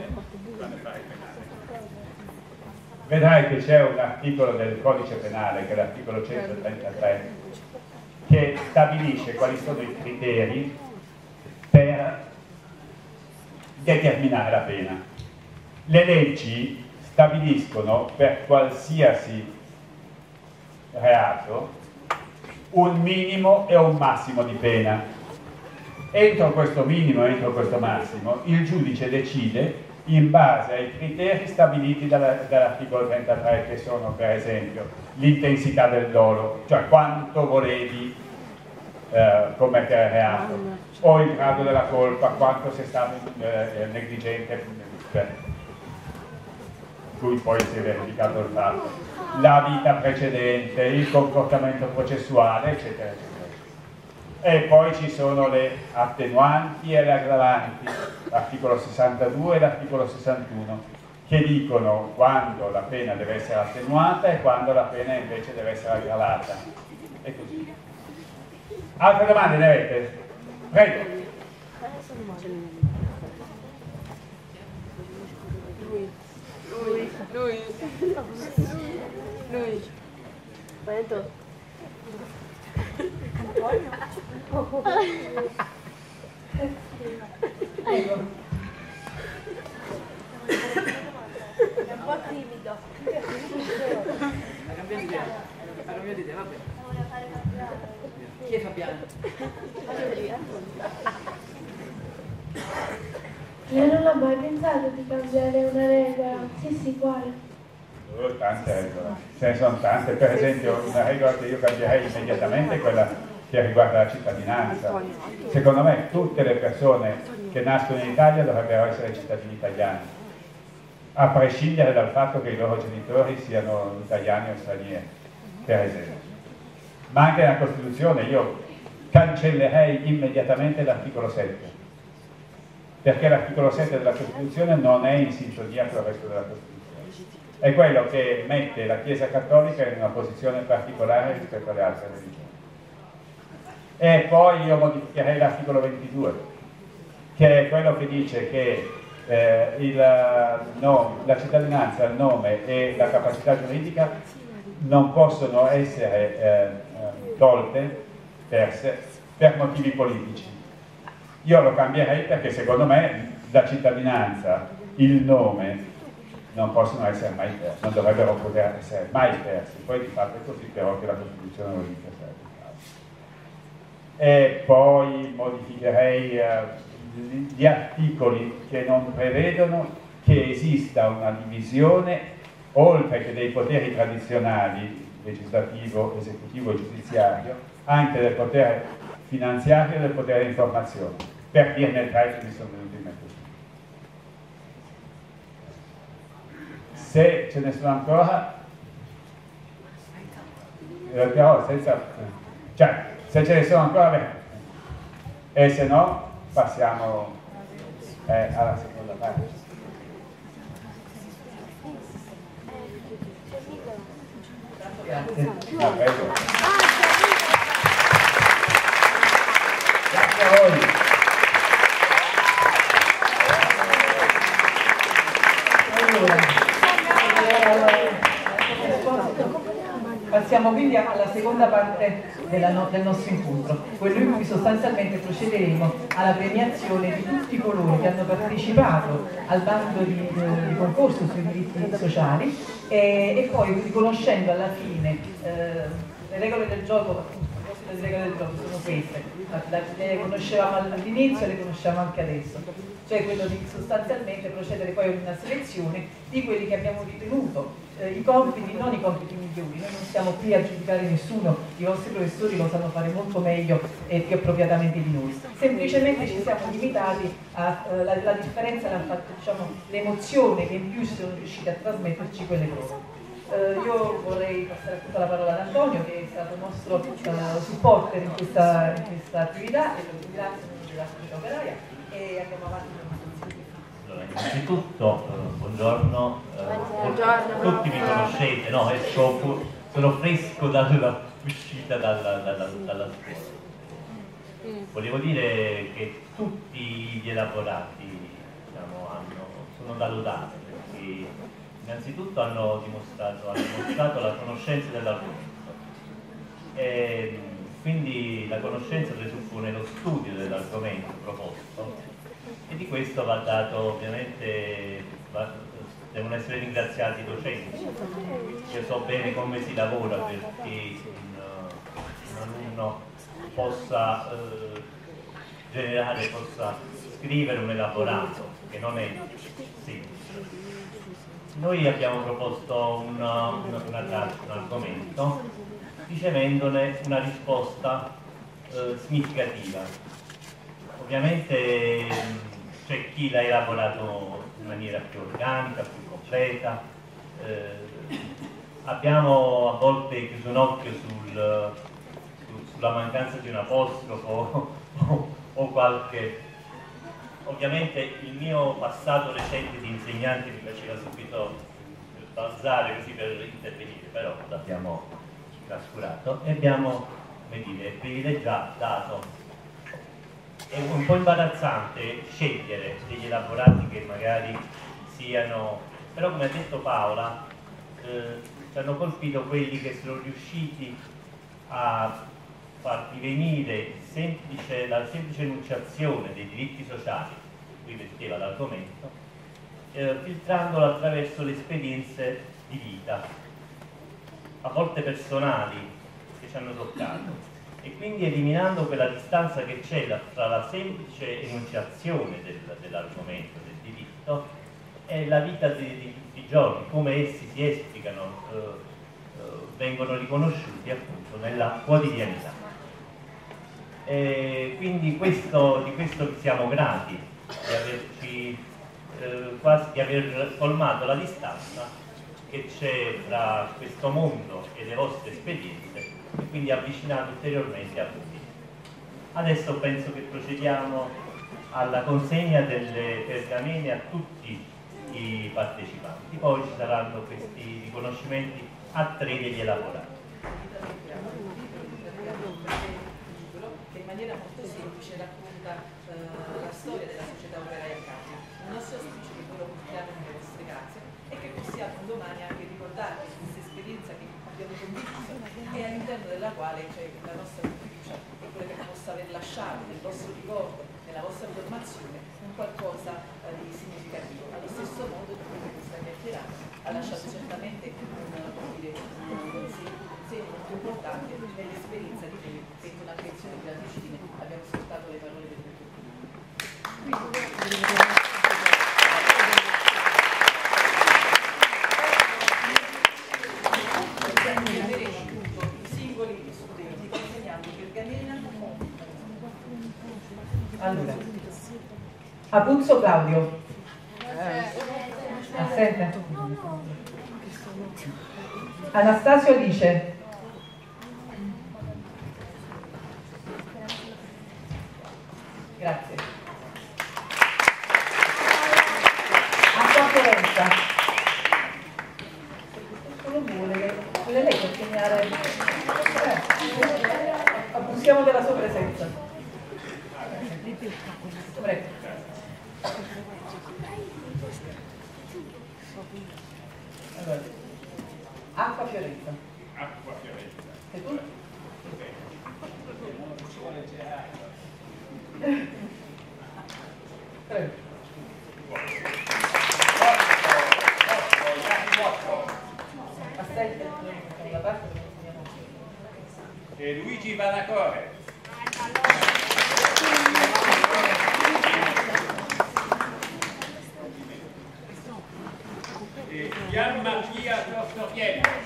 Vedrai che c'è un articolo del codice penale, che è l'articolo centotrentatré, che stabilisce quali sono i criteri per determinare la pena. Le leggi stabiliscono per qualsiasi reato un minimo e un massimo di pena. Entro questo minimo e entro questo massimo il giudice decide in base ai criteri stabiliti dall'articolo trentatré, che sono per esempio l'intensità del dolo, cioè quanto volevi eh, commettere il reato, o il grado della colpa, quanto sei stato eh, negligente per cui poi si è verificato il fatto, la vita precedente, il comportamento processuale, eccetera, eccetera. E poi ci sono le attenuanti e le aggravanti, l'articolo sessantadue e l'articolo sessantuno, che dicono quando la pena deve essere attenuata e quando la pena invece deve essere aggravata. E così. Altre domande ne avete? Prego. Lui, lui, lui, Vento. Antonio? Prego. È un po' timido. Ha cambiato idea, ha cambiato idea, vabbè. Chi è Fabiano? Lei non ha mai pensato di cambiare una regola? Sì, sì, quale? Oh, tante regole, ce ne sono tante. Per esempio una regola che io cambierei immediatamente è quella che riguarda la cittadinanza. Secondo me tutte le persone che nascono in Italia dovrebbero essere cittadini italiani, a prescindere dal fatto che i loro genitori siano italiani o stranieri, per esempio. Ma anche nella Costituzione io cancellerei immediatamente l'articolo sette, perché l'articolo sette della Costituzione non è in sintonia con il resto della Costituzione. È quello che mette la Chiesa Cattolica in una posizione particolare rispetto alle altre religioni. E poi io modificherei l'articolo ventidue, che è quello che dice che eh, il, no, la cittadinanza, il nome e la capacità giuridica non possono essere eh, tolte, perse, per motivi politici. Io lo cambierei perché secondo me la cittadinanza, il nome non possono essere mai persi, non dovrebbero poter essere mai persi. Poi di fatto è così, però che la Costituzione lo dice sempre. E poi modificherei eh, gli articoli che non prevedono che esista una divisione, oltre che dei poteri tradizionali, legislativo, esecutivo e giudiziario, anche del potere finanziario e del potere di informazione, per dirne tre che mi sono venuti in mente. Se ce ne sono ancora, eh, però senza, cioè, se ce ne sono ancora bene, e se no passiamo Eh, alla seconda parte. Grazie. No, prego. Grazie a voi. Passiamo quindi alla seconda parte della no, del nostro incontro, quello in cui sostanzialmente procederemo alla premiazione di tutti coloro che hanno partecipato al bando di, eh, di concorso sui diritti sociali e, e poi riconoscendo alla fine eh, le regole del gioco. Le regole del gioco sono queste, le conoscevamo all'inizio e le conosciamo anche adesso, cioè quello di sostanzialmente procedere poi a una selezione di quelli che abbiamo ritenuto eh, i compiti, non i compiti migliori. Noi non stiamo qui a giudicare nessuno, i vostri professori lo sanno fare molto meglio e più appropriatamente di noi, semplicemente ci siamo limitati a eh, la, la differenza l'ha fatto, diciamo, l'emozione che in più sono riusciti a trasmetterci quelle prove. Uh, io vorrei passare appunto la parola ad Antonio, che è stato il nostro uh, supporter in questa, in questa attività, e lo ringrazio della società operaia e andiamo avanti con il consiglio. Allora, innanzitutto uh, buongiorno, uh, buongiorno, tutti mi conoscete, no? Esco, sono fresco dall'uscita dalla, dalla, dalla scuola. Volevo dire che tutti gli elaborati, diciamo, hanno, sono da lodare, perché innanzitutto hanno dimostrato, hanno dimostrato la conoscenza dell'argomento, e quindi la conoscenza presuppone lo studio dell'argomento proposto e di questo va dato, ovviamente, va, devono essere ringraziati i docenti. Io so bene come si lavora perché un, un alunno possa eh, generare, possa scrivere un elaborato che non è semplice. Noi abbiamo proposto una, una, una traccia, un argomento, ricevendone una risposta eh, significativa. Ovviamente c'è chi l'ha elaborato in maniera più organica, più completa. Eh, abbiamo a volte chiuso un occhio sul, su, sulla mancanza di un apostrofo o, o qualche... Ovviamente il mio passato recente di insegnante mi faceva subito balzare così per intervenire, però l'abbiamo trascurato e abbiamo, come dire, privilegiato. È un po' imbarazzante scegliere degli elaborati che magari siano, però come ha detto Paola, eh, ci hanno colpito quelli che sono riusciti a far divenire semplice, la semplice enunciazione dei diritti sociali, qui metteva l'argomento, eh, filtrandolo attraverso le esperienze di vita, a volte personali, che ci hanno toccato, e quindi eliminando quella distanza che c'è tra la semplice enunciazione del, dell'argomento, del diritto, e la vita di, di tutti i giorni, come essi si esplicano, eh, eh, vengono riconosciuti appunto nella quotidianità. E quindi questo, di questo vi siamo grati, di averci eh, quasi di aver colmato la distanza che c'è tra questo mondo e le vostre esperienze e quindi avvicinato ulteriormente a voi. Adesso penso che procediamo alla consegna delle pergamene a tutti i partecipanti, poi ci saranno questi riconoscimenti a tre degli elaborati. Che in maniera molto semplice racconta eh, la storia della società operaia Casi. Il nostro auspicio è che voi lo portiate nelle vostre case e che possiamo domani anche ricordarvi questa esperienza che abbiamo condiviso e all'interno della quale c'è la nostra fiducia e quella che possa aver lasciato nel vostro ricordo, nella vostra formazione, un qualcosa eh, di significativo. Allo stesso modo per cui questa chiacchierata ha lasciato certamente un, dire, un segno molto importante nell'esperienza di voi che con attenzione e gratitudine abbiamo ascoltato le parole del dottor Quindi, allora, Apuzzo Claudio. Assente. Anastasio Alice. Grazie. consegnare. Eh, abusiamo della sua presenza. Prego. Allora, acqua Fiorenza. Acqua Fiorenza. E tu? Prego. Aspetta, la parte che insegniamo. E Luigi Vanacore. E Gian Mattia Tortorielli.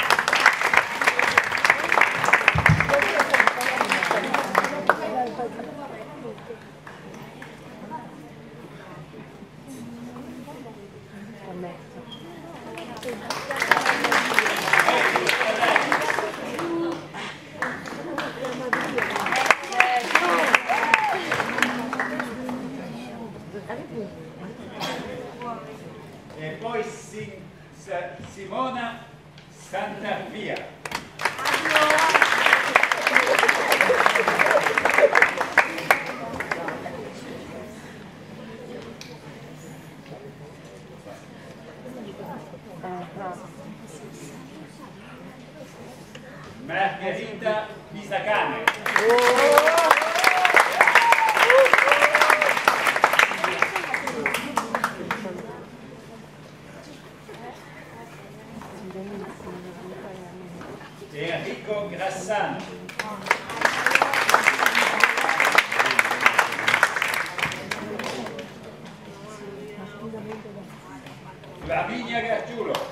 E poi si, sa, Simona Santarvia. Margherita Bisacane. Enrico Grassano. Lavinia Gargiulo.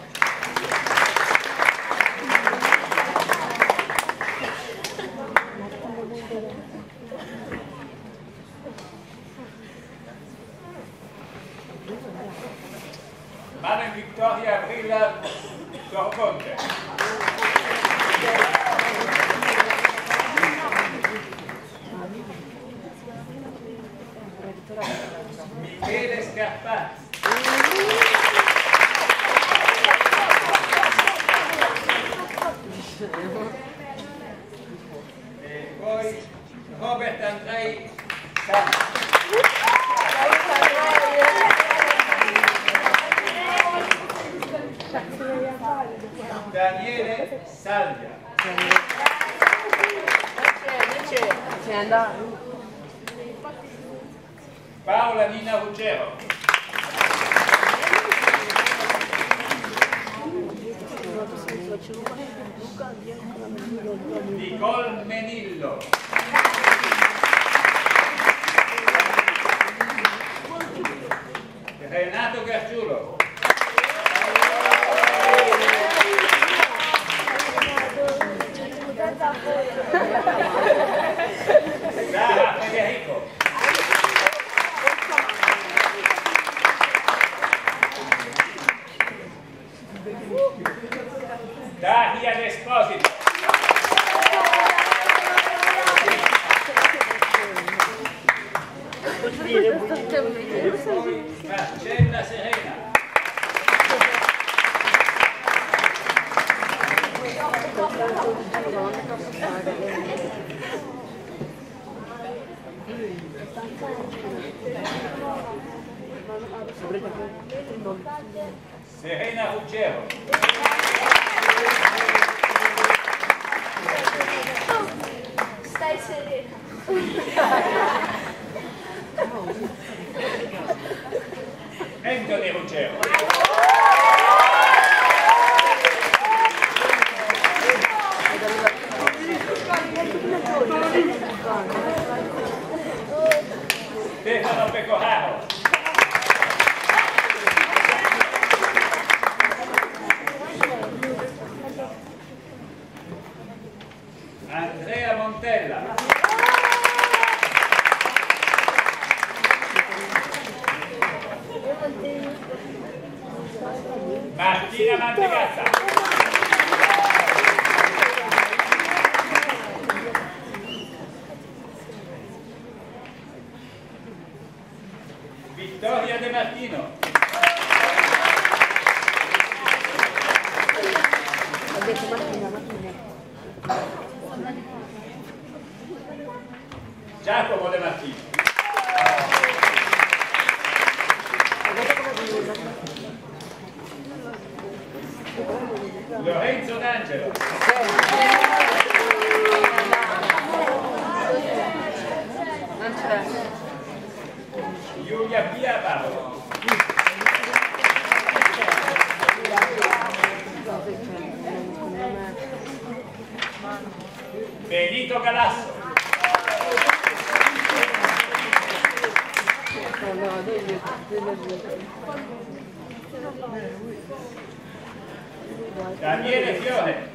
Maria Vittoria Brilla Torconte. Michele Scarpazzi. E poi Robert Andrei Santi. Daniele Salvia. Paola Nina Ruggero. Nicole Menillo. Renato Gargiulo. Sara Federico. Daria Esposito. Marcella Serena. Serena Ruggero. Stai serena. Anthony Ruggero. Stefano Pecoraro. Andrea Montella. Martina Mantegazza. Vittoria De Martino. Ho detto Martina. Giacomo De Martino. Lorenzo D'Angelo. Non c'è. Giulia Pia Paolo. Benito Galasso. Daniele Fiore.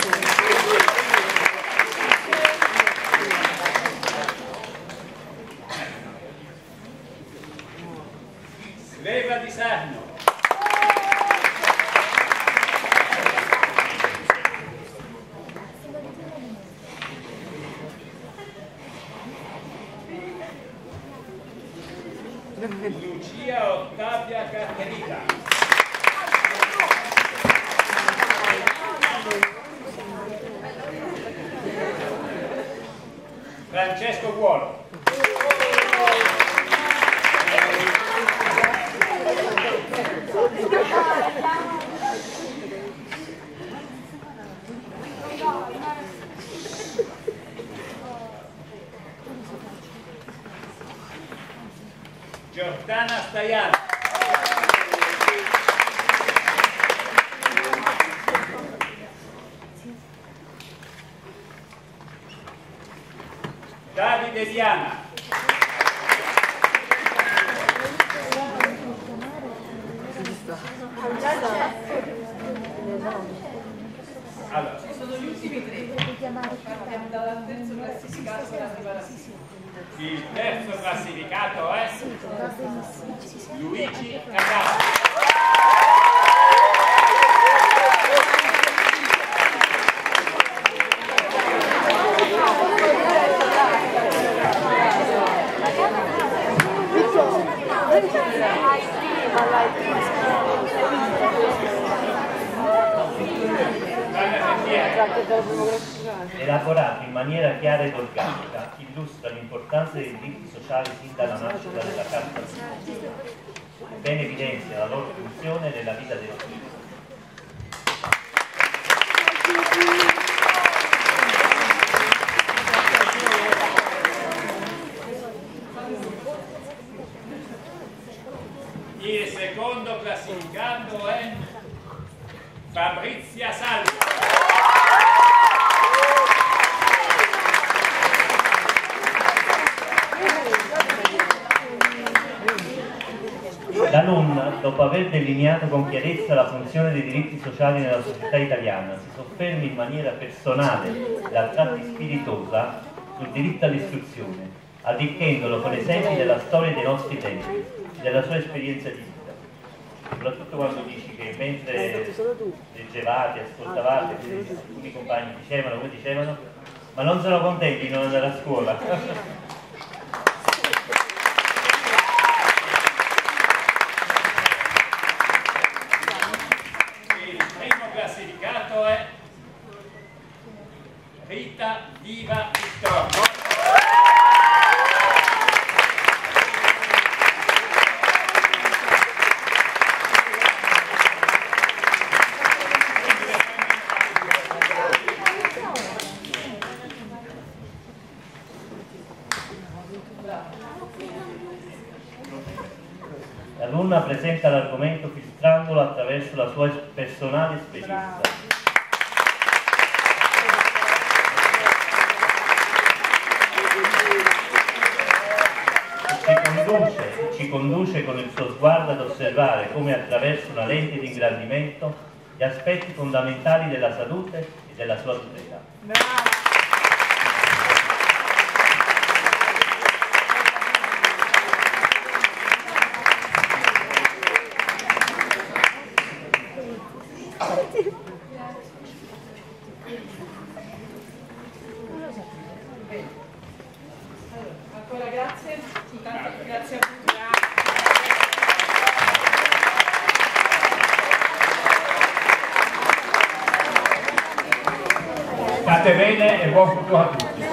Leva di Sarno. Lucia Ottavia Caterina. Francesco Buono. Giordana Staiano. Davide Diana. Allora, ci sono gli ultimi tre. Partiamo dal terzo classificato per arrivare a il terzo classificato è Luigi Cagano. Elaborato in maniera chiara ed organica, illustra l'importanza dei diritti sociali sin dalla nascita della Carta Costituzionale. Ben evidenzia la loro funzione nella vita dei cittadini. Il secondo classificato è Fabrizia Salvo. La N U N, dopo aver delineato con chiarezza la funzione dei diritti sociali nella società italiana, si sofferma in maniera personale e a tratti spiritosa sul diritto all'istruzione, arricchendolo con esempi della storia dei nostri tempi, della sua esperienza di vita. Soprattutto quando dici che mentre leggevate, ascoltavate, alcuni compagni dicevano, come dicevano, ma non sono contenti di non andare a scuola. Classificato è Rita Diva Vittorio. La N U N presenta l'argomento filtrandolo attraverso la sua personale esperienza. Ci conduce, ci conduce con il suo sguardo ad osservare come attraverso una lente di ingrandimento gli aspetti fondamentali della salute e della sua tutela. Ancora grazie, intanto grazie a tutti. State bene e buon futuro a tutti.